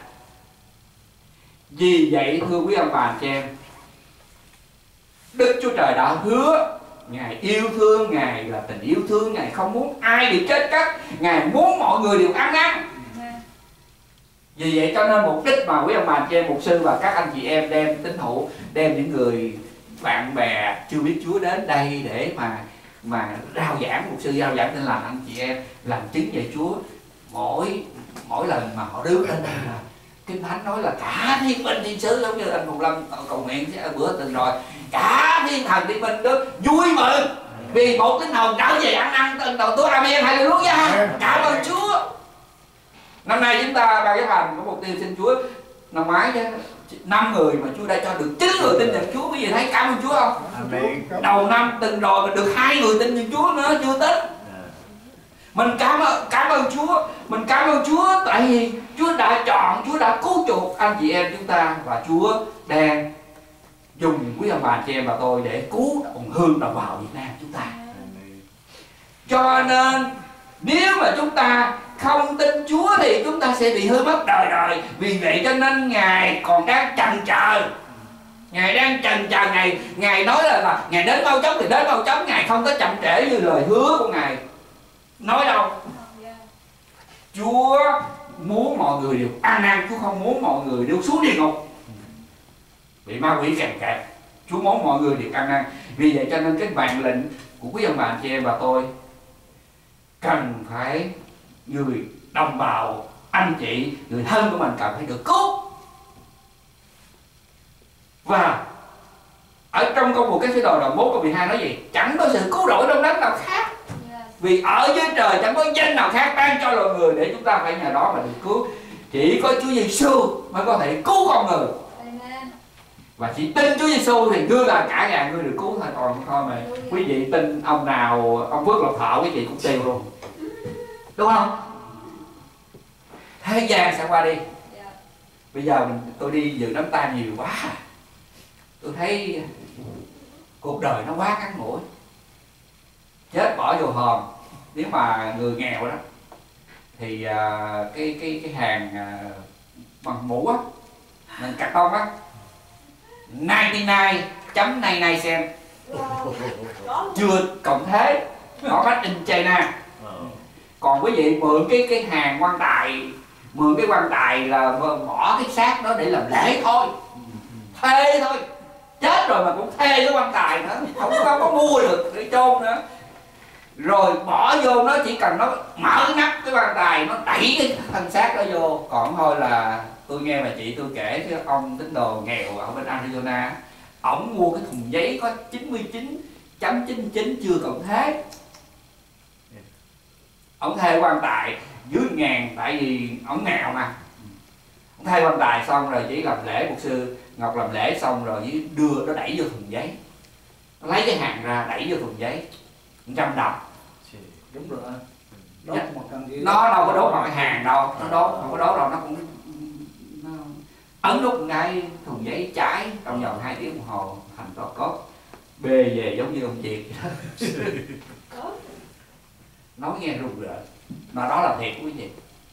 Vì vậy thưa quý ông bà chị em, Đức Chúa Trời đã hứa Ngài yêu thương, Ngài là tình yêu thương, Ngài không muốn ai bị chết cắt, Ngài muốn mọi người đều ăn năn. Vì vậy cho nên mục đích mà quý ông bà chị em, mục sư và các anh chị em đem tín hữu, đem những người bạn bè chưa biết Chúa đến đây để mà mà rao giảng, mục sư rao giảng tin lành anh chị em làm chứng về Chúa. Mỗi mỗi lần mà họ rước lên đây là Kinh Thánh nói là cả thiên binh thiên sứ, giống như anh Hùng Lâm cầu nguyện bữa từng rồi, cả thiên thần thiên binh đó vui mừng vì một linh hồn trở về ăn năn từng đầu Chúa. Amen. Hallelujah. Cảm ơn Chúa. Năm nay chúng ta ban chấp hành có mục tiêu xin Chúa, năm ngoái chứ năm người mà Chúa đã cho được chín người tin nhận Chúa. Quý vị thấy cảm ơn Chúa không? Amen. Đầu năm từng rồi mà được hai người tin nhận Chúa nữa chưa tính. Mình cảm ơn, cảm ơn Chúa, mình cảm ơn Chúa tại vì Chúa đã chọn, Chúa đã cứu chuộc anh chị em chúng ta, và Chúa đang dùng quý ông bà chị em và tôi để cứu đồng hương đồng bào Việt Nam chúng ta. Cho nên nếu mà chúng ta không tin Chúa thì chúng ta sẽ bị hư mất đời đời. Vì vậy cho nên Ngài còn đang chần chờ. Ngài đang chần chờ, Ngài Ngài nói là, là Ngài đến mau chóng thì đến mau chóng, Ngài không có chậm trễ như lời hứa của Ngài nói đâu. Chúa muốn mọi người đều an nan, Chúa không muốn mọi người đều xuống địa ngục bị ma quỷ kèm kẹp. Chúa muốn mọi người đều an nan. Vì vậy cho nên cái mạng lệnh của quý ông bà anh chị em và tôi cần phải, người đồng bào, anh chị, người thân của mình cần phải được cứu. Và ở trong công vụ các sứ đồ đoạn bốn câu mười hai nói gì? Chẳng có sự cứu rỗi trong đấng nào khác. Vì ở dưới trời chẳng có danh nào khác ban cho loài người để chúng ta phải nhờ đó mà được cứu. Chỉ có Chúa Giêsu mới có thể cứu con người. Và chỉ tin Chúa Giêsu thì ngươi là cả ngàn ngươi được cứu thôi. Còn thôi mà quý vị tin ông nào, ông Phước Lộc Thọ quý vị cũng tiêu luôn, đúng không? Thế gian sẽ qua đi. Bây giờ mình, tôi đi dự đám tang nhiều quá, tôi thấy cuộc đời nó quá ngắn ngủi. Chết bỏ vô hòm. Nếu mà người nghèo đó thì uh, cái cái cái hàng uh, bằng mũ á, bằng cạc tông á, chín mươi chín chấm nay nay xem chưa cộng thế, có made in China. Còn quý vị mượn cái cái hàng quan tài, mượn cái quan tài là bỏ cái xác đó để làm lễ thôi, thê thôi, chết rồi mà cũng thê cái quan tài nữa, không có, có mua được để chôn nữa. Rồi bỏ vô, nó chỉ cần nó mở nắp cái quan tài, nó đẩy cái thân xác đó vô. Còn thôi là tôi nghe bà chị tôi kể cái ông tín đồ nghèo ở bên Arizona, ổng mua cái thùng giấy có chín mươi chín chấm chín chín chưa cộng thế. Ổng thê quan tài dưới ngàn, tại vì ổng nghèo mà. Ổng thê quan tài xong rồi chỉ làm lễ, mục sư Ngọc làm lễ xong rồi chỉ đưa nó đẩy vô thùng giấy, nó lấy cái hàng ra đẩy vô thùng giấy, một trăm đồng. Đúng rồi. Đốt một trăm kia. Nó đâu có đốt bằng cái hàng đâu, nó đốt không có đốt đâu, nó cũng nó ấn nút ngay thùng giấy cháy trong vòng hai tiếng đồng hồ thành tro cốt, bê về giống như ông Triệt vậy đó. Nói nghe rùng rợn mà đó là thiệt quý vị.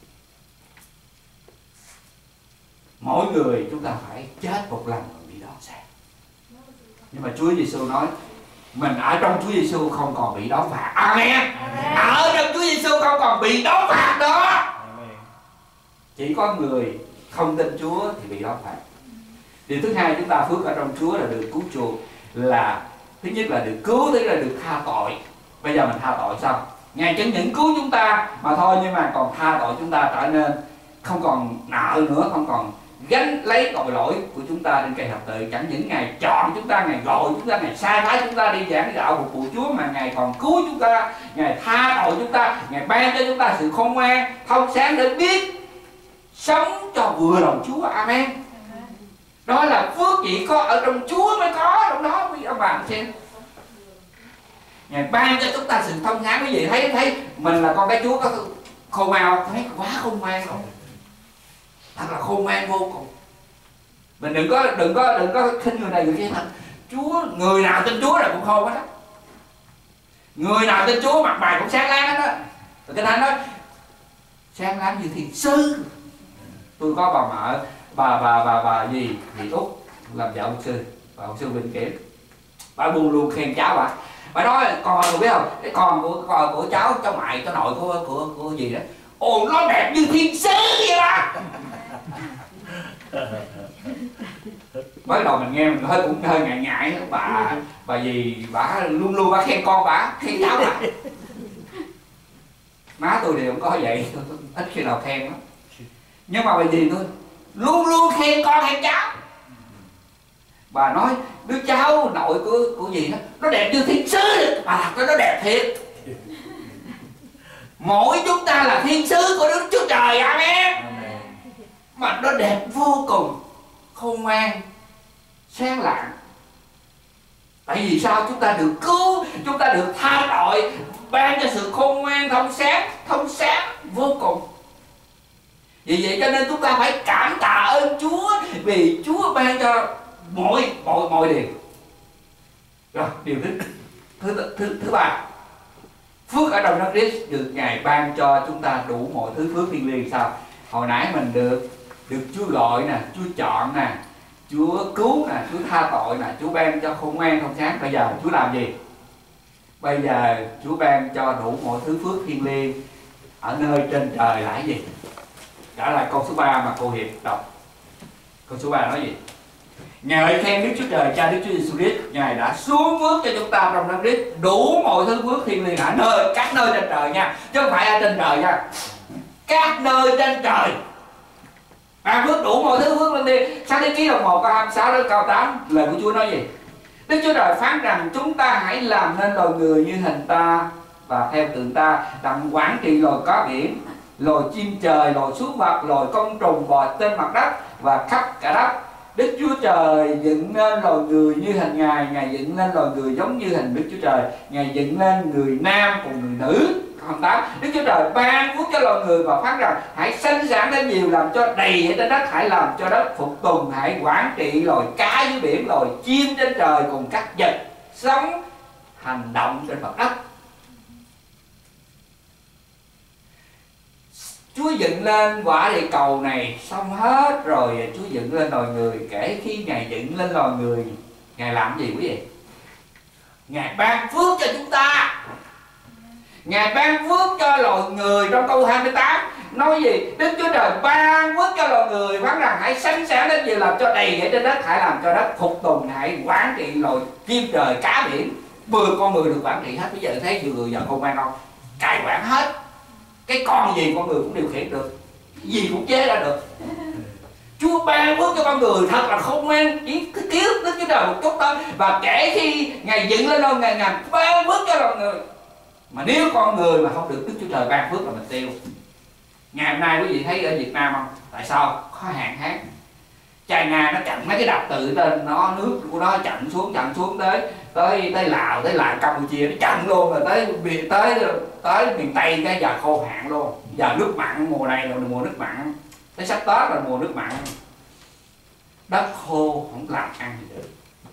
Mỗi người chúng ta phải chết một lần rồi bị đón xác. Nhưng mà Chúa Giêsu nói mình ở trong Chúa Giêsu không còn bị đón phạt. Amen. Ở trong Chúa Giêsu không còn bị đón phạt đó. Amen. Chỉ có người không tin Chúa thì bị đón phạt. Điều thứ hai chúng ta phước ở trong Chúa là được cứu chuộc, là thứ nhất là được cứu, tức là được tha tội. Bây giờ mình tha tội xong, Ngài chẳng những cứu chúng ta mà thôi, nhưng mà còn tha tội chúng ta trở nên không còn nợ nữa, không còn gánh lấy tội lỗi của chúng ta trên cây thập tự. Chẳng những Ngài chọn chúng ta, Ngài gọi chúng ta, Ngài sai phái chúng ta đi giảng đạo phục vụ Chúa, mà Ngài còn cứu chúng ta, Ngài tha tội chúng ta, Ngài ban cho chúng ta sự khôn ngoan, thông sáng để biết sống cho vừa lòng Chúa. Amen. Đó là phước chỉ có ở trong Chúa mới có trong đó quý ông bà anh xem. Ngài ban cho chúng ta sự thông sáng. Quý vị thấy thấy mình là con cái Chúa có khôn ngoan không? Thấy quá khôn ngoan không? Thật là khôn ngoan vô cùng. Mình đừng có đừng có đừng có khinh người này người kia. Thật Chúa, người nào tin Chúa là cũng khôn hết đó. Người nào tin Chúa mặt bài cũng sáng láng hết đó. Rồi cái anh nói sáng láng như thiền sư. Tôi có bà mợ, bà bà bà bà gì thì Út làm vợ mục sư, bà mục sư Bình Kiểm. Bà luôn luôn khen cháu bà. Bà nói con biết không, cái con của con của cháu, cháu ngoại, cháu nội của của của gì đó, ồ nó đẹp như thiên sứ vậy đó. Mới đầu mình nghe mình hơi cũng hơi ngại ngại đó. Bà bà gì bà luôn luôn bà khen con bà, khen cháu bà. Má tôi thì không có vậy, ít khi nào khen lắm. Nhưng mà bà gì tôi luôn luôn khen con khen cháu. Bà nói đứa cháu nội của của gì đó nó đẹp như thiên sứ. Bà thật nó đẹp thiệt. Mỗi chúng ta là thiên sứ của Đức Chúa Trời. Amen. Mà nó đẹp vô cùng, khôn ngoan, sáng lạng. Tại vì sao? Chúng ta được cứu, chúng ta được tha tội, ban cho sự khôn ngoan, thông sáng, thông sáng vô cùng. Vì vậy cho nên chúng ta phải cảm tạ ơn Chúa, vì Chúa ban cho mọi mọi mọi điều. Rồi điều thứ thứ thứ, thứ ba, Phước ở trong Đấng Christ được Ngài ban cho chúng ta đủ mọi thứ phước thiêng liêng. Sao? Hồi nãy mình được được Chúa gọi nè, Chúa chọn nè, Chúa cứu nè, Chúa tha tội nè, Chúa ban cho khôn ngoan thông sáng. Bây giờ Chúa làm gì? Bây giờ Chúa ban cho đủ mọi thứ phước thiêng liêng ở nơi trên trời là cái gì? Trở lại câu số ba mà cô Hiệp đọc. Câu số ba nói gì? Ngợi khen Đức Chúa Trời Cha Đức Chúa Giêsu Christ, Ngài đã xuống phước cho chúng ta trong Đấng Christ đủ mọi thứ phước thiêng liêng ở nơi các nơi trên trời nha, chứ không phải ở trên trời nha, các nơi trên trời. Ban phước đủ mọi thứ phước lên đi. Sáng thế ký đoạn một câu hai mươi sáu đến câu tám, lời của Chúa nói gì? Đức Chúa Trời phán rằng chúng ta hãy làm nên loài người như hình ta và theo tượng ta, đặng quản trị loài cá biển, loài chim trời, loài súc vật, loài côn trùng bò trên mặt đất và khắp cả đất. Đức Chúa Trời dựng nên loài người như hình Ngài, Ngài dựng nên loài người giống như hình Đức Chúa Trời, Ngài dựng nên người nam cùng người nữ. Câu tám, Đức Chúa Trời ban phước cho loài người và phán rằng hãy sanh sản lên nhiều, làm cho đầy ở trên đất, hãy làm cho đất phục tùng, hãy quản trị loài cá dưới biển, loài chim trên trời cùng các vật sống hành động trên mặt đất. Chúa dựng lên quả địa cầu này xong hết rồi, Chúa dựng lên loài người. Kể khi Ngài dựng lên loài người, Ngài làm gì quý vị? Ngài ban phước cho chúng ta. Ngài ban phước cho loài người. Trong câu hai mươi tám nói gì? Đức Chúa Trời ban phước cho loài người, phán rằng hãy sanh sản lên nhiều, làm cho đầy ở trên đất, hãy làm cho đất phục tùng, hãy quản trị loài chim trời cá biển. Mười con người được quản trị hết. Bây giờ thấy nhiều người giờ không quan không? Cai quản hết. Cái con gì con người cũng điều khiển được, cái gì cũng chế ra được. Chúa ban phước cho con người thật là không ngoan, chỉ thiếu Đức Chúa Trời một chút thôi. Và kể khi Ngài dựng lên đâu, Ngài Ngài ban phước cho lòng người. Mà nếu con người mà không được Đức Chúa Trời ban phước là mình tiêu. Ngày hôm nay quý vị thấy ở Việt Nam không? Tại sao? Có hạn hán. China nó chặn mấy cái đập tự tên nó, nước của nó chặn xuống chặn xuống tới tới tới Lào, tới lại Campuchia, nó chặn luôn, rồi tới tới tới miền Tây cái giờ khô hạn luôn. Giờ nước mặn mùa này là mùa nước mặn, tới sắp Tết là mùa nước mặn, đất khô không làm ăn gì được.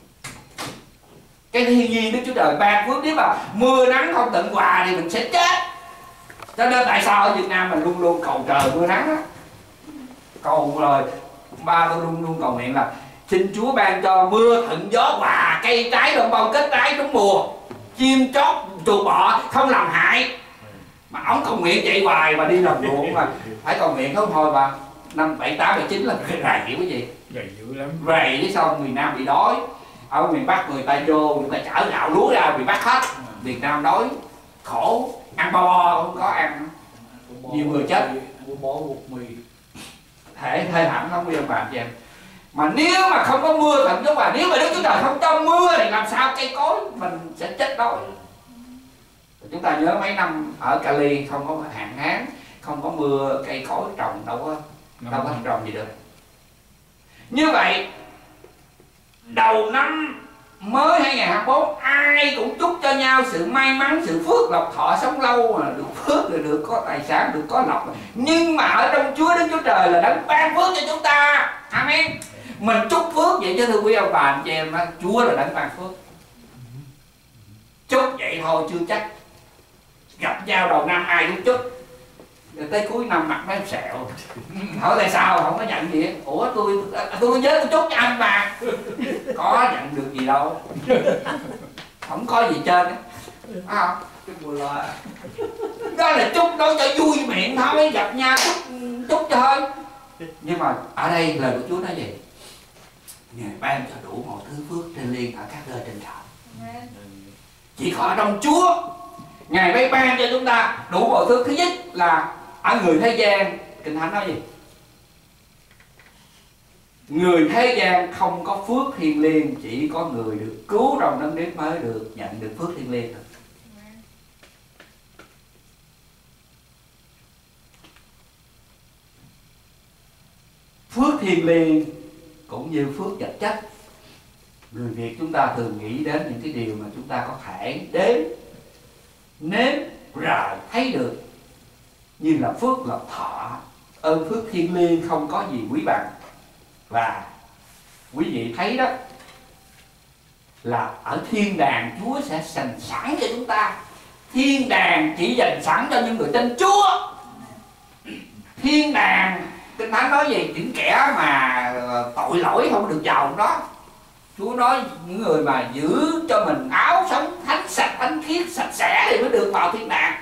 Cái thiên nhiên Đức Chúa Trời ban phước, nếu mà mưa nắng không tận hòa thì mình sẽ chết. Cho nên tại sao ở Việt Nam mình luôn luôn cầu trời mưa nắng á, cầu rồi ba tôi luôn luôn cầu nguyện là xin Chúa ban cho mưa thuận gió hòa, cây trái đồng bông kết trái đúng mùa, chim chóc chuột bọ không làm hại. Mà ông cầu nguyện vậy hoài mà đi làm ruộng mà phải cầu nguyện không thôi mà năm bảy tám bảy chín là rầy hiểu cái gì, rầy dữ lắm, rầy với xong miền Nam bị đói. Ở miền Bắc người ta vô người ta chở gạo lúa ra miền Bắc hết, Việt Nam đói khổ, ăn bo bo không có ăn, nhiều người chết, bò bột mì thể thê thảm lắm quý ông bà chị em. Mà nếu mà không có mưa thuận gió hòa, nếu mà Đức Chúa Trời không cho mưa thì làm sao cây cối mình sẽ chết đói. Chúng ta nhớ mấy năm ở Cali không có hạn hán, không có mưa, cây cối trồng đâu có đâu có trồng gì được. Như vậy đầu năm mới hai nghìn không trăm hai mươi tư ai cũng chúc cho nhau sự may mắn, sự phước lộc, thọ sống lâu, mà được phước rồi được có tài sản, được có lộc. Nhưng mà ở trong Chúa Đức Chúa Trời là đấng ban phước cho chúng ta. Amen. Mình chúc phước vậy chứ thưa quý ông bà anh chị em, Chúa là đấng ban phước. Chúc vậy thôi chưa chắc. Gặp nhau đầu năm ai cũng chúc, rồi tới cuối năm mặt mấy sẹo. Hỏi tại sao không có nhận gì hết. Ủa tôi tôi nhớ tôi chúc cho anh mà. Có nhận được gì đâu, không có gì trên á, à, chúc mùa loa. đó là chúc đó cho vui miệng thôi, gặp nhau chúc chúc cho thôi. Nhưng mà ở đây lời của Chúa nói gì? Ngài ban cho đủ mọi thứ phước trên liên ở các nơi trên trời. Chỉ có ở trong Chúa Ngài mới ban cho chúng ta đủ mọi thứ. Thứ nhất là ở người thế gian, Kinh Thánh nói gì? Người thế gian không có phước thiêng liêng, chỉ có người được cứu trong Đấng Christ mới được nhận được phước thiêng liêng thôi. Phước thiêng liêng cũng như phước vật chất, người Việt chúng ta thường nghĩ đến những cái điều mà chúng ta có thể đếm, nếm, rờ, thấy được, như là phước lộc thọ, ơn phước thiêng liêng không có gì quý bằng. Và quý vị thấy đó là ở thiên đàng Chúa sẽ sành sẵn cho chúng ta thiên đàng chỉ dành sẵn cho những người tin Chúa. Thiên đàng, Kinh Thánh nói gì? Những kẻ mà tội lỗi không được vào đó. Chúa nói những người mà giữ cho mình áo sống thánh sạch, thánh khiết, sạch sẽ thì mới được vào thiên đàng.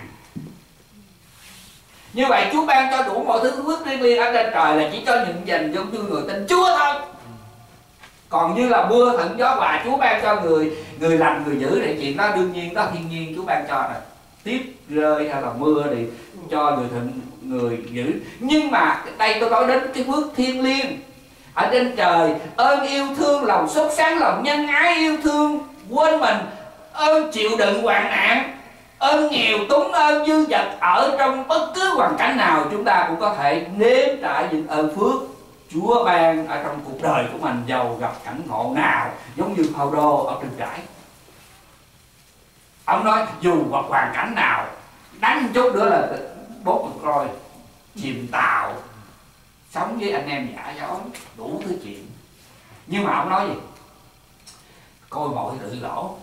Như vậy Chúa ban cho đủ mọi thứ phước thiêng liêng ở trên trời là chỉ cho những dành cho những người tin Chúa thôi. Còn như là mưa thuận gió hòa Chúa ban cho người người lành người dữ thì chuyện đó đương nhiên, đó thiên nhiên Chúa ban cho rồi. Tiếp rơi hay là mưa thì cho người thuận người dữ. Nhưng mà đây tôi nói đến cái phước thiêng liêng ở trên trời, ơn yêu thương, lòng sốt sắng, lòng nhân ái yêu thương quên mình, ơn chịu đựng hoạn nạn, ơn nghèo túng, ơn dư dật. Ở trong bất cứ hoàn cảnh nào chúng ta cũng có thể nếm trải những ơn phước Chúa ban ở trong cuộc đời của mình, giàu gặp cảnh ngộ nào, giống như Phao-đô ở trên trại. Ông nói dù gặp hoàn cảnh nào, đánh chút nữa là bốt một rồi, chìm tàu, sống với anh em giả dối, đủ thứ chuyện. Nhưng mà ông nói gì? Coi mọi tự lỗ,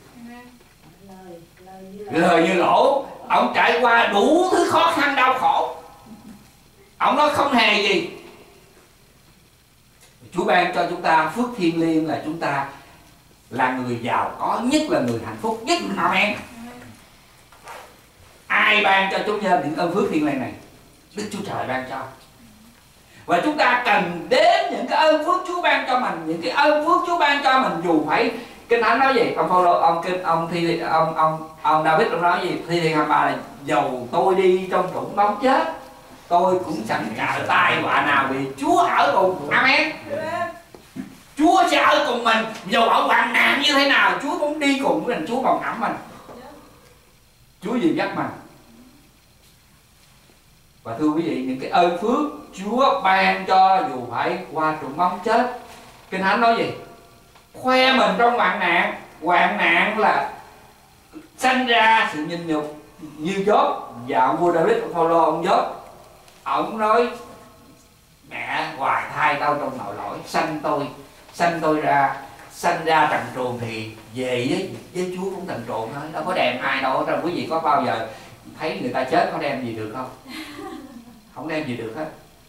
lời như lỗ. Ông trải qua đủ thứ khó khăn đau khổ, ông nói không hề gì. Chúa ban cho chúng ta phước thiêng liêng là chúng ta là người giàu có nhất, là người hạnh phúc nhất. Amen. Ai ban cho chúng ta những ơn phước thiêng liêng này? Đức Chúa Trời ban cho. Và chúng ta cần đến những cái ơn phước Chúa ban cho mình, những cái ơn phước Chúa ban cho mình dù phải. Kinh Thánh nói gì? Ông Phaolô, ông kinh ông thi ông ông ông David ông nói gì? Thi Thiên hai mươi ba là dầu tôi đi trong trũng bóng chết, tôi cũng chẳng sợ tai họa nào vì Chúa ở cùng. Amen. Chúa sẽ ở cùng mình, dù ở hoạn nạn như thế nào Chúa cũng đi cùng mình, Chúa bồng ẵm mình, Chúa dìu dắt mình. Và thưa quý vị, những cái ơn phước Chúa ban cho dù phải qua trũng bóng chết, Kinh Thánh nói gì? Khoe mình trong hoạn nạn. Hoạn nạn là sanh ra sự nhịn nhục như Gióp. Và ông vua David, ông Phaolô, ông Gióp, ông nói mẹ hoài thai tao trong nội lỗi, sanh tôi sanh tôi ra sanh ra trần truồng thì về với, với Chúa cũng trần truồng thôi, đâu có đem ai đâu. Trong quý vị có bao giờ thấy người ta chết có đem gì được không? Không đem gì được hết.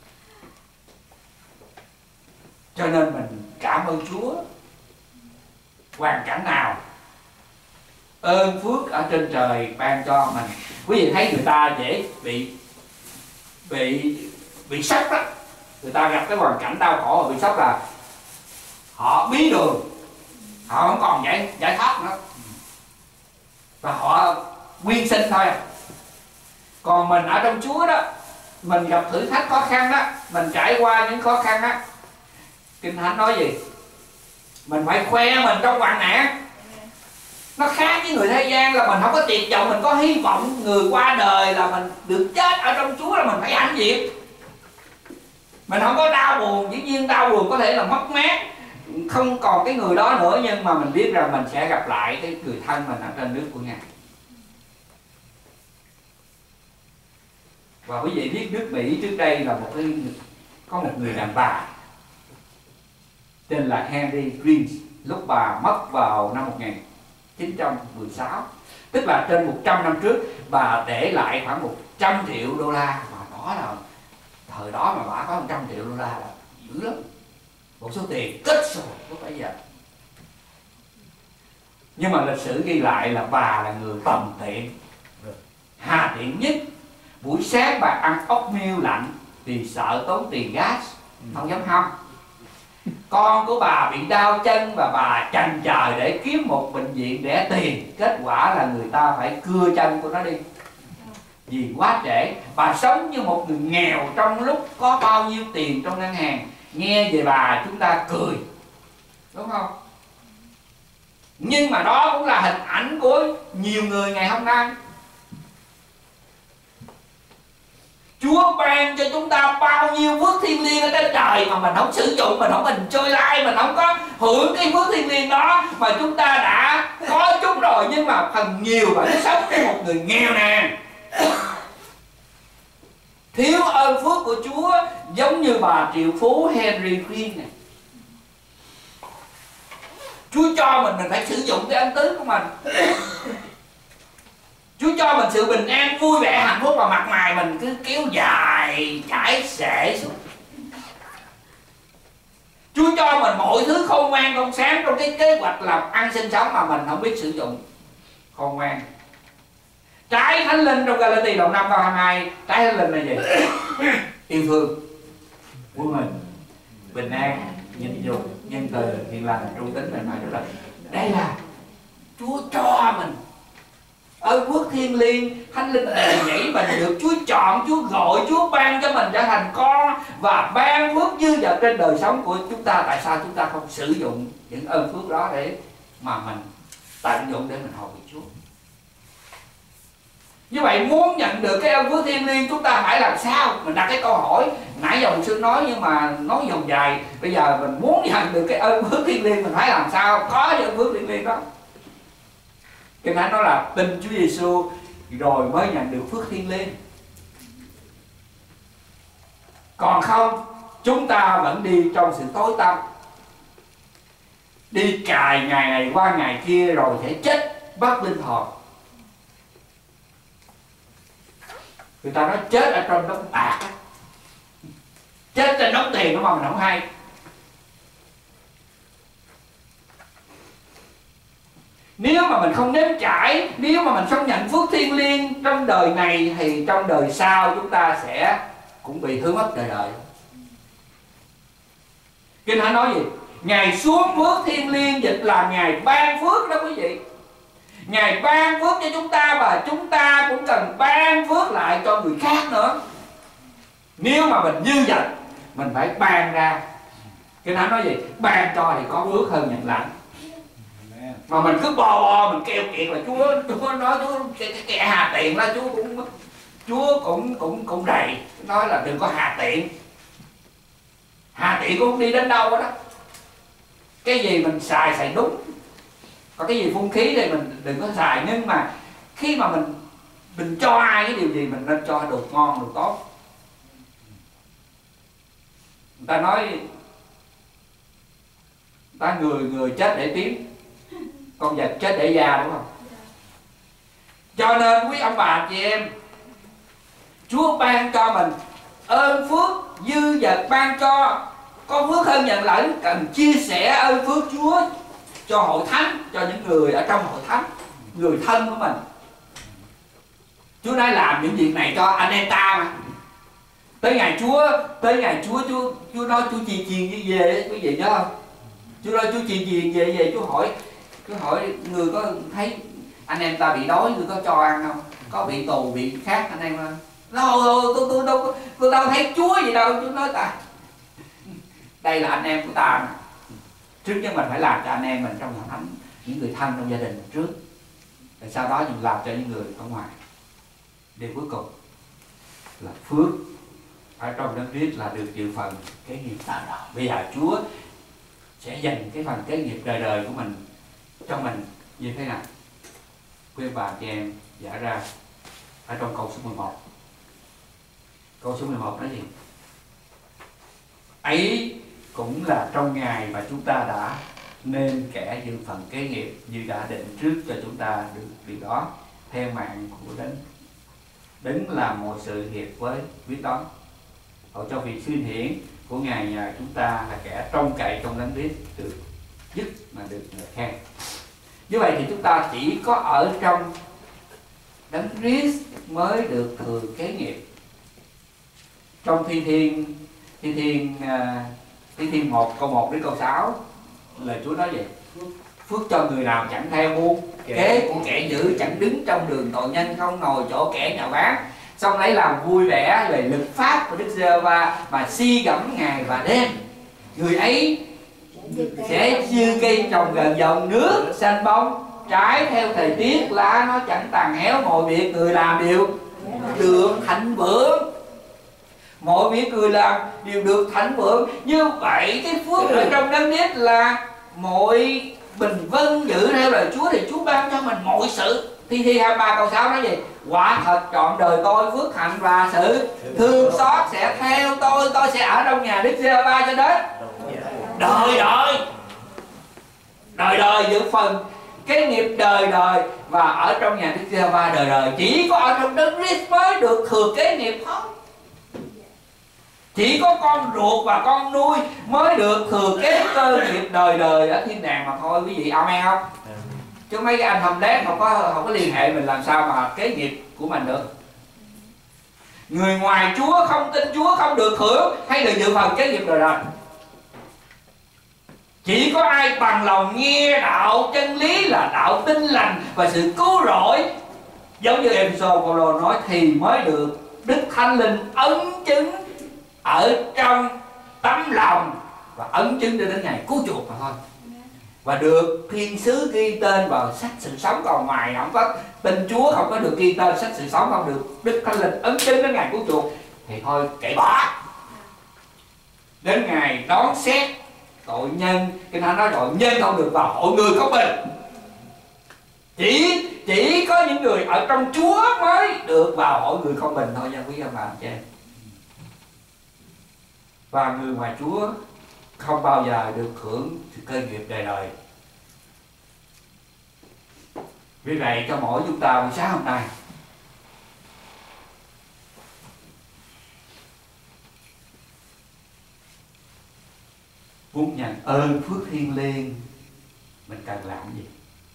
Cho nên mình cảm ơn Chúa hoàn cảnh nào, ơn phước ở trên trời ban cho mình. Quý vị thấy người ta dễ bị bị bị sốc đó, người ta gặp cái hoàn cảnh đau khổ và bị sốc là họ bí đường, họ không còn giải giải thoát nữa và họ quyên sinh thôi. Còn mình ở trong Chúa đó, mình gặp thử thách khó khăn đó, mình trải qua những khó khăn đó, Kinh Thánh nói gì? Mình phải khoe mình trong hoạn nạn. Nó khác với người thế gian là mình không có tuyệt vọng, mình có hy vọng người qua đời là mình được chết. Ở trong Chúa là mình phải hãnh diện, mình không có đau buồn. Dĩ nhiên đau buồn có thể là mất mát, không còn cái người đó nữa, nhưng mà mình biết rằng mình sẽ gặp lại cái người thân mình ở trên nước của Ngài. Và quý vị biết nước Mỹ trước đây là một cái có một người đàn bà tên là Henry Green. Lúc bà mất vào năm một nghìn chín trăm mười sáu, tức là trên một trăm năm trước, bà để lại khoảng một trăm triệu đô la. Mà đó là thời đó mà bà có một trăm triệu đô la là dữ lắm, một số tiền kết rồi lúc bấy giờ. Nhưng mà lịch sử ghi lại là bà là người tầm tiện, hà tiện nhất. Buổi sáng bà ăn ốc miêu lạnh vì sợ tốn tiền gas, không dám hâm. Con của bà bị đau chân và bà chần chờ để kiếm một bệnh viện rẻ tiền. Kết quả là người ta phải cưa chân của nó đi vì quá trễ. Bà sống như một người nghèo trong lúc có bao nhiêu tiền trong ngân hàng. Nghe về bà chúng ta cười, đúng không? Nhưng mà đó cũng là hình ảnh của nhiều người ngày hôm nay. Chúa ban cho chúng ta bao nhiêu phước thiêng liêng ở trên trời mà mình không sử dụng, mình không mình chơi lai, mình không có hưởng cái phước thiêng liêng đó. Mà chúng ta đã có chút rồi, nhưng mà phần nhiều bạn sống như một người nghèo nàn, thiếu ơn phước của Chúa, giống như bà triệu phú Henry Green này. Chúa cho mình, mình phải sử dụng cái ân tứ của mình. Chúa cho mình sự bình an, vui vẻ, hạnh phúc và mặt mày mình cứ kéo dài chảy xệ xuống. Chúa cho mình mọi thứ khôn ngoan trong sáng trong cái kế hoạch làm ăn sinh sống mà mình không biết sử dụng. Khôn ngoan. Trái thánh linh trong Galatia đoạn năm câu hai mươi hai, trái thánh linh là gì? Yêu thương, của mình, bình an, nhịn nhục, nhân từ, hiền lành, trung tín, mềm mại, đó là đây là Chúa cho mình ơn phước thiêng liêng, thánh linh đề nhảy mình được Chúa chọn, Chúa gọi, Chúa ban cho mình trở thành con và ban phước dư dật trên đời sống của chúng ta. Tại sao chúng ta không sử dụng những ơn phước đó để mà mình tận dụng để mình hầu việc Chúa? Như vậy muốn nhận được cái ơn phước thiêng liêng chúng ta phải làm sao? Mình đặt cái câu hỏi nãy giờ mục sư nói nhưng mà nói vòng dài. Bây giờ mình muốn nhận được cái ơn phước thiêng liêng mình phải làm sao có cái ơn phước thiêng liêng đó? Kinh Thánh nói là tin Chúa Giêsu rồi mới nhận được phước thiêng liêng. Còn không chúng ta vẫn đi trong sự tối tăm, đi cài ngày này qua ngày kia rồi sẽ chết bất linh hồn. Người ta nói chết ở trong đống bạc, chết trên đống tiền mà mình không hay. Nếu mà mình không nếm trải, nếu mà mình không nhận phước thiêng liêng trong đời này thì trong đời sau chúng ta sẽ cũng bị hư mất đời đời. Kinh Thánh nói gì? Ngài xuống phước thiêng liêng dịch là Ngài ban phước đó quý vị. Ngài ban phước cho chúng ta và chúng ta cũng cần ban phước lại cho người khác nữa. Nếu mà mình dư dật, mình phải ban ra. Kinh Thánh nói gì? Ban cho thì có phước hơn nhận lãnh. Mà mình cứ bò bò mình kêu kiện là Chúa Chúa nói Chúa cái, cái, cái hà tiện đó Chúa cũng Chúa cũng cũng cũng rầy, nói là đừng có hà tiện. Hà tiện cũng không đi đến đâu đó. Cái gì mình xài xài đúng. Còn cái gì phung khí thì mình đừng có xài. Nhưng mà khi mà mình mình cho ai cái điều gì mình nên cho đồ ngon, đồ tốt. Người ta nói người ta người người chết để tím, con vật chết để già, đúng không? Cho nên quý ông bà chị em, Chúa ban cho mình ơn phước dư dật, ban cho có phước hơn nhận lãnh, cần chia sẻ ơn phước Chúa cho hội thánh, cho những người ở trong hội thánh, người thân của mình. Chúa nói làm những việc này cho anh em ta mà. Tới ngày Chúa, tới ngày Chúa Chúa Chúa nói Chúa chiên chiên như về, quý vị nhớ không? Chúa nói Chúa chiên chiên về về, Chúa hỏi Chúa hỏi người có thấy anh em ta bị đói, người có cho ăn không? Có bị tù bị khác anh em không? Đâu, tôi tôi đâu tôi đâu thấy Chúa gì đâu. Chúa nói ta đây là anh em của ta mà. Trước nhất mình phải làm cho anh em mình trong hội thánh, những người thân trong gia đình mình trước, rồi sau đó mình làm cho những người ở ngoài. Điều cuối cùng là phước ở trong Đấng Christ là được dự phần cái nghiệp đời đời. Bây giờ Chúa sẽ dành cái phần cái nghiệp đời đời của mình cho mình như thế nào? Quý bà chị em giải ra ở trong câu số mười một. Câu số mười một nói gì? Ấy cũng là trong ngày mà chúng ta đã nên kẻ dự phần kế nghiệp như đã định trước cho chúng ta được điều đó theo mạng của Đấng. Đấng làm mọi sự hiệp với quyết đoán. Hầu cho việc xuyên hiển của Ngài nhà chúng ta là kẻ trông cậy trong Đấng Christ được dứt mà được ngợi khen. Như vậy thì chúng ta chỉ có ở trong Đấng Christ mới được thừa kế nghiệp. Trong Thi Thiên Thi Thiên uh, Thi Thiên một câu một đến câu sáu là Chúa nói vậy: phước cho người nào chẳng theo mưu kế của kẻ dữ, chẳng đứng trong đường tội nhân, không ngồi chỗ kẻ nhạo báng, xong lấy làm vui vẻ về luật pháp của Đức Giê-hô-va mà si gẫm ngày và đêm. Người ấy sẽ như cây trồng gần dòng nước, xanh bông, trái theo thời tiết, lá nó chẳng tàn héo, mọi việc người làm đều được thịnh vượng. Mọi việc người làm đều được thịnh vượng. Như vậy cái phước ở trong Đấng Christ là mọi bình vân giữ theo lời Chúa thì Chúa ban cho mình mọi sự. Thi Thi hai mươi ba câu sáu nói gì? Quả thật trọn đời tôi phước hạnh và sự thương xót sẽ theo tôi, tôi sẽ ở trong nhà Đức Giê-hô-va cho đến đời đời. Đời đời giữ phần cái nghiệp đời đời, và ở trong nhà Đức Giê-hô-va đời đời. Chỉ có ở trong Đấng Christ mới được thừa kế nghiệp thôi. Chỉ có con ruột và con nuôi mới được thừa kế cơ nghiệp đời đời ở thiên đàng mà thôi, quý vị amen không? Chứ mấy cái anh hầm lét không có không có liên hệ mình làm sao mà kế nghiệp của mình được. Người ngoài Chúa không tin Chúa không được hưởng hay được dự phần kế nghiệp đời đời. Chỉ có ai bằng lòng nghe đạo chân lý là đạo tin lành và sự cứu rỗi, giống như Ê-phê-sô Phaolô nói, thì mới được Đức Thánh Linh ấn chứng ở trong tấm lòng và ấn chứng cho đến ngày cứu chuộc mà thôi. Và được thiên sứ ghi tên vào sách sự sống, còn ngoài không có tin Chúa, không có được ghi tên sách sự sống, không được Đức Thánh Linh ấn chứng đến ngày cứu chuộc thì thôi kệ bỏ. Đến ngày đón xét tội nhân, cái nó nói tội nhân không được vào hội người công bình. Chỉ chỉ có những người ở trong Chúa mới được vào hội người công bình thôi nha quý ông bà anh chị em. Và người ngoài Chúa không bao giờ được hưởng sự cơ nghiệp đời đời. Vì vậy cho mỗi chúng ta buổi sáng hôm nay, muốn nhận ơn phước thiêng liêng, mình cần làm gì?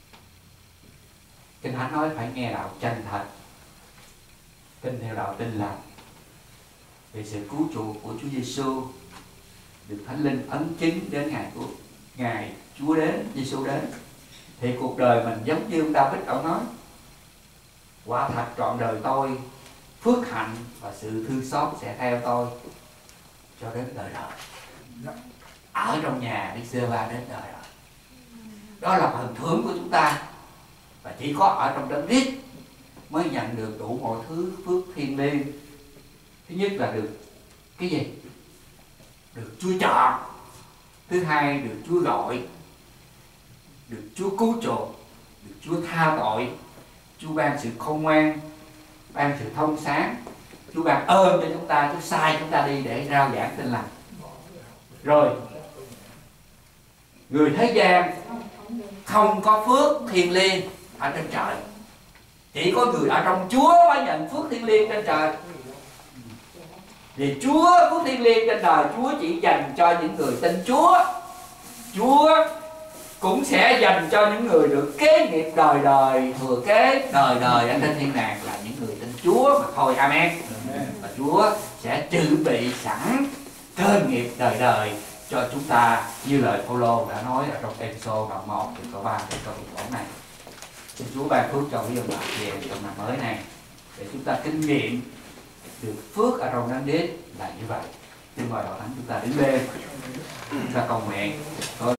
Kinh Thánh nói phải nghe đạo chân thật, tin theo đạo tin lành về sự cứu chuộc của Chúa Giêsu, được Thánh Linh ấn chứng đến ngày của ngày Chúa đến, Giêsu đến. Thì cuộc đời mình giống như ông David ông nói, quả thật trọn đời tôi phước hạnh và sự thương xót sẽ theo tôi cho đến đời đời. Ở trong nhà Đức Giê-hô-va đến đời đời. Đó là phần thưởng của chúng ta. Và chỉ có ở trong Đấng Christ mới nhận được đủ mọi thứ phước thiêng liêng. Thứ nhất là được cái gì? Được Chúa chọn. Thứ hai được Chúa gọi, được Chúa cứu chuộc, được Chúa tha tội, Chúa ban sự khôn ngoan, ban sự thông sáng, Chúa ban ơn cho chúng ta, Chúa sai chúng ta đi để rao giảng tin lành. Rồi người thế gian không có phước thiêng liêng ở trên trời, chỉ có người ở trong Chúa mới nhận phước thiêng liêng trên trời. Vì Chúa phước thiêng liêng trên đời Chúa chỉ dành cho những người tin Chúa. Chúa cũng sẽ dành cho những người được kế nghiệp đời đời, thừa kế đời đời ở trên thiên đàng là những người tin Chúa mà thôi. Amen. Và Chúa sẽ chuẩn bị sẵn cơ nghiệp đời đời cho chúng ta, như lời Phaolô đã nói ở trong Ê-phê-sô đoạn một từ câu ba đến câu bốn này. Xin Chúa ban phước cho quý ông bà chị em trong năm mới này để chúng ta kinh nghiệm được phước ở trong Đấng Christ là như vậy. Xin mời Hội Thánh chúng ta đứng lên, chúng ta cầu nguyện.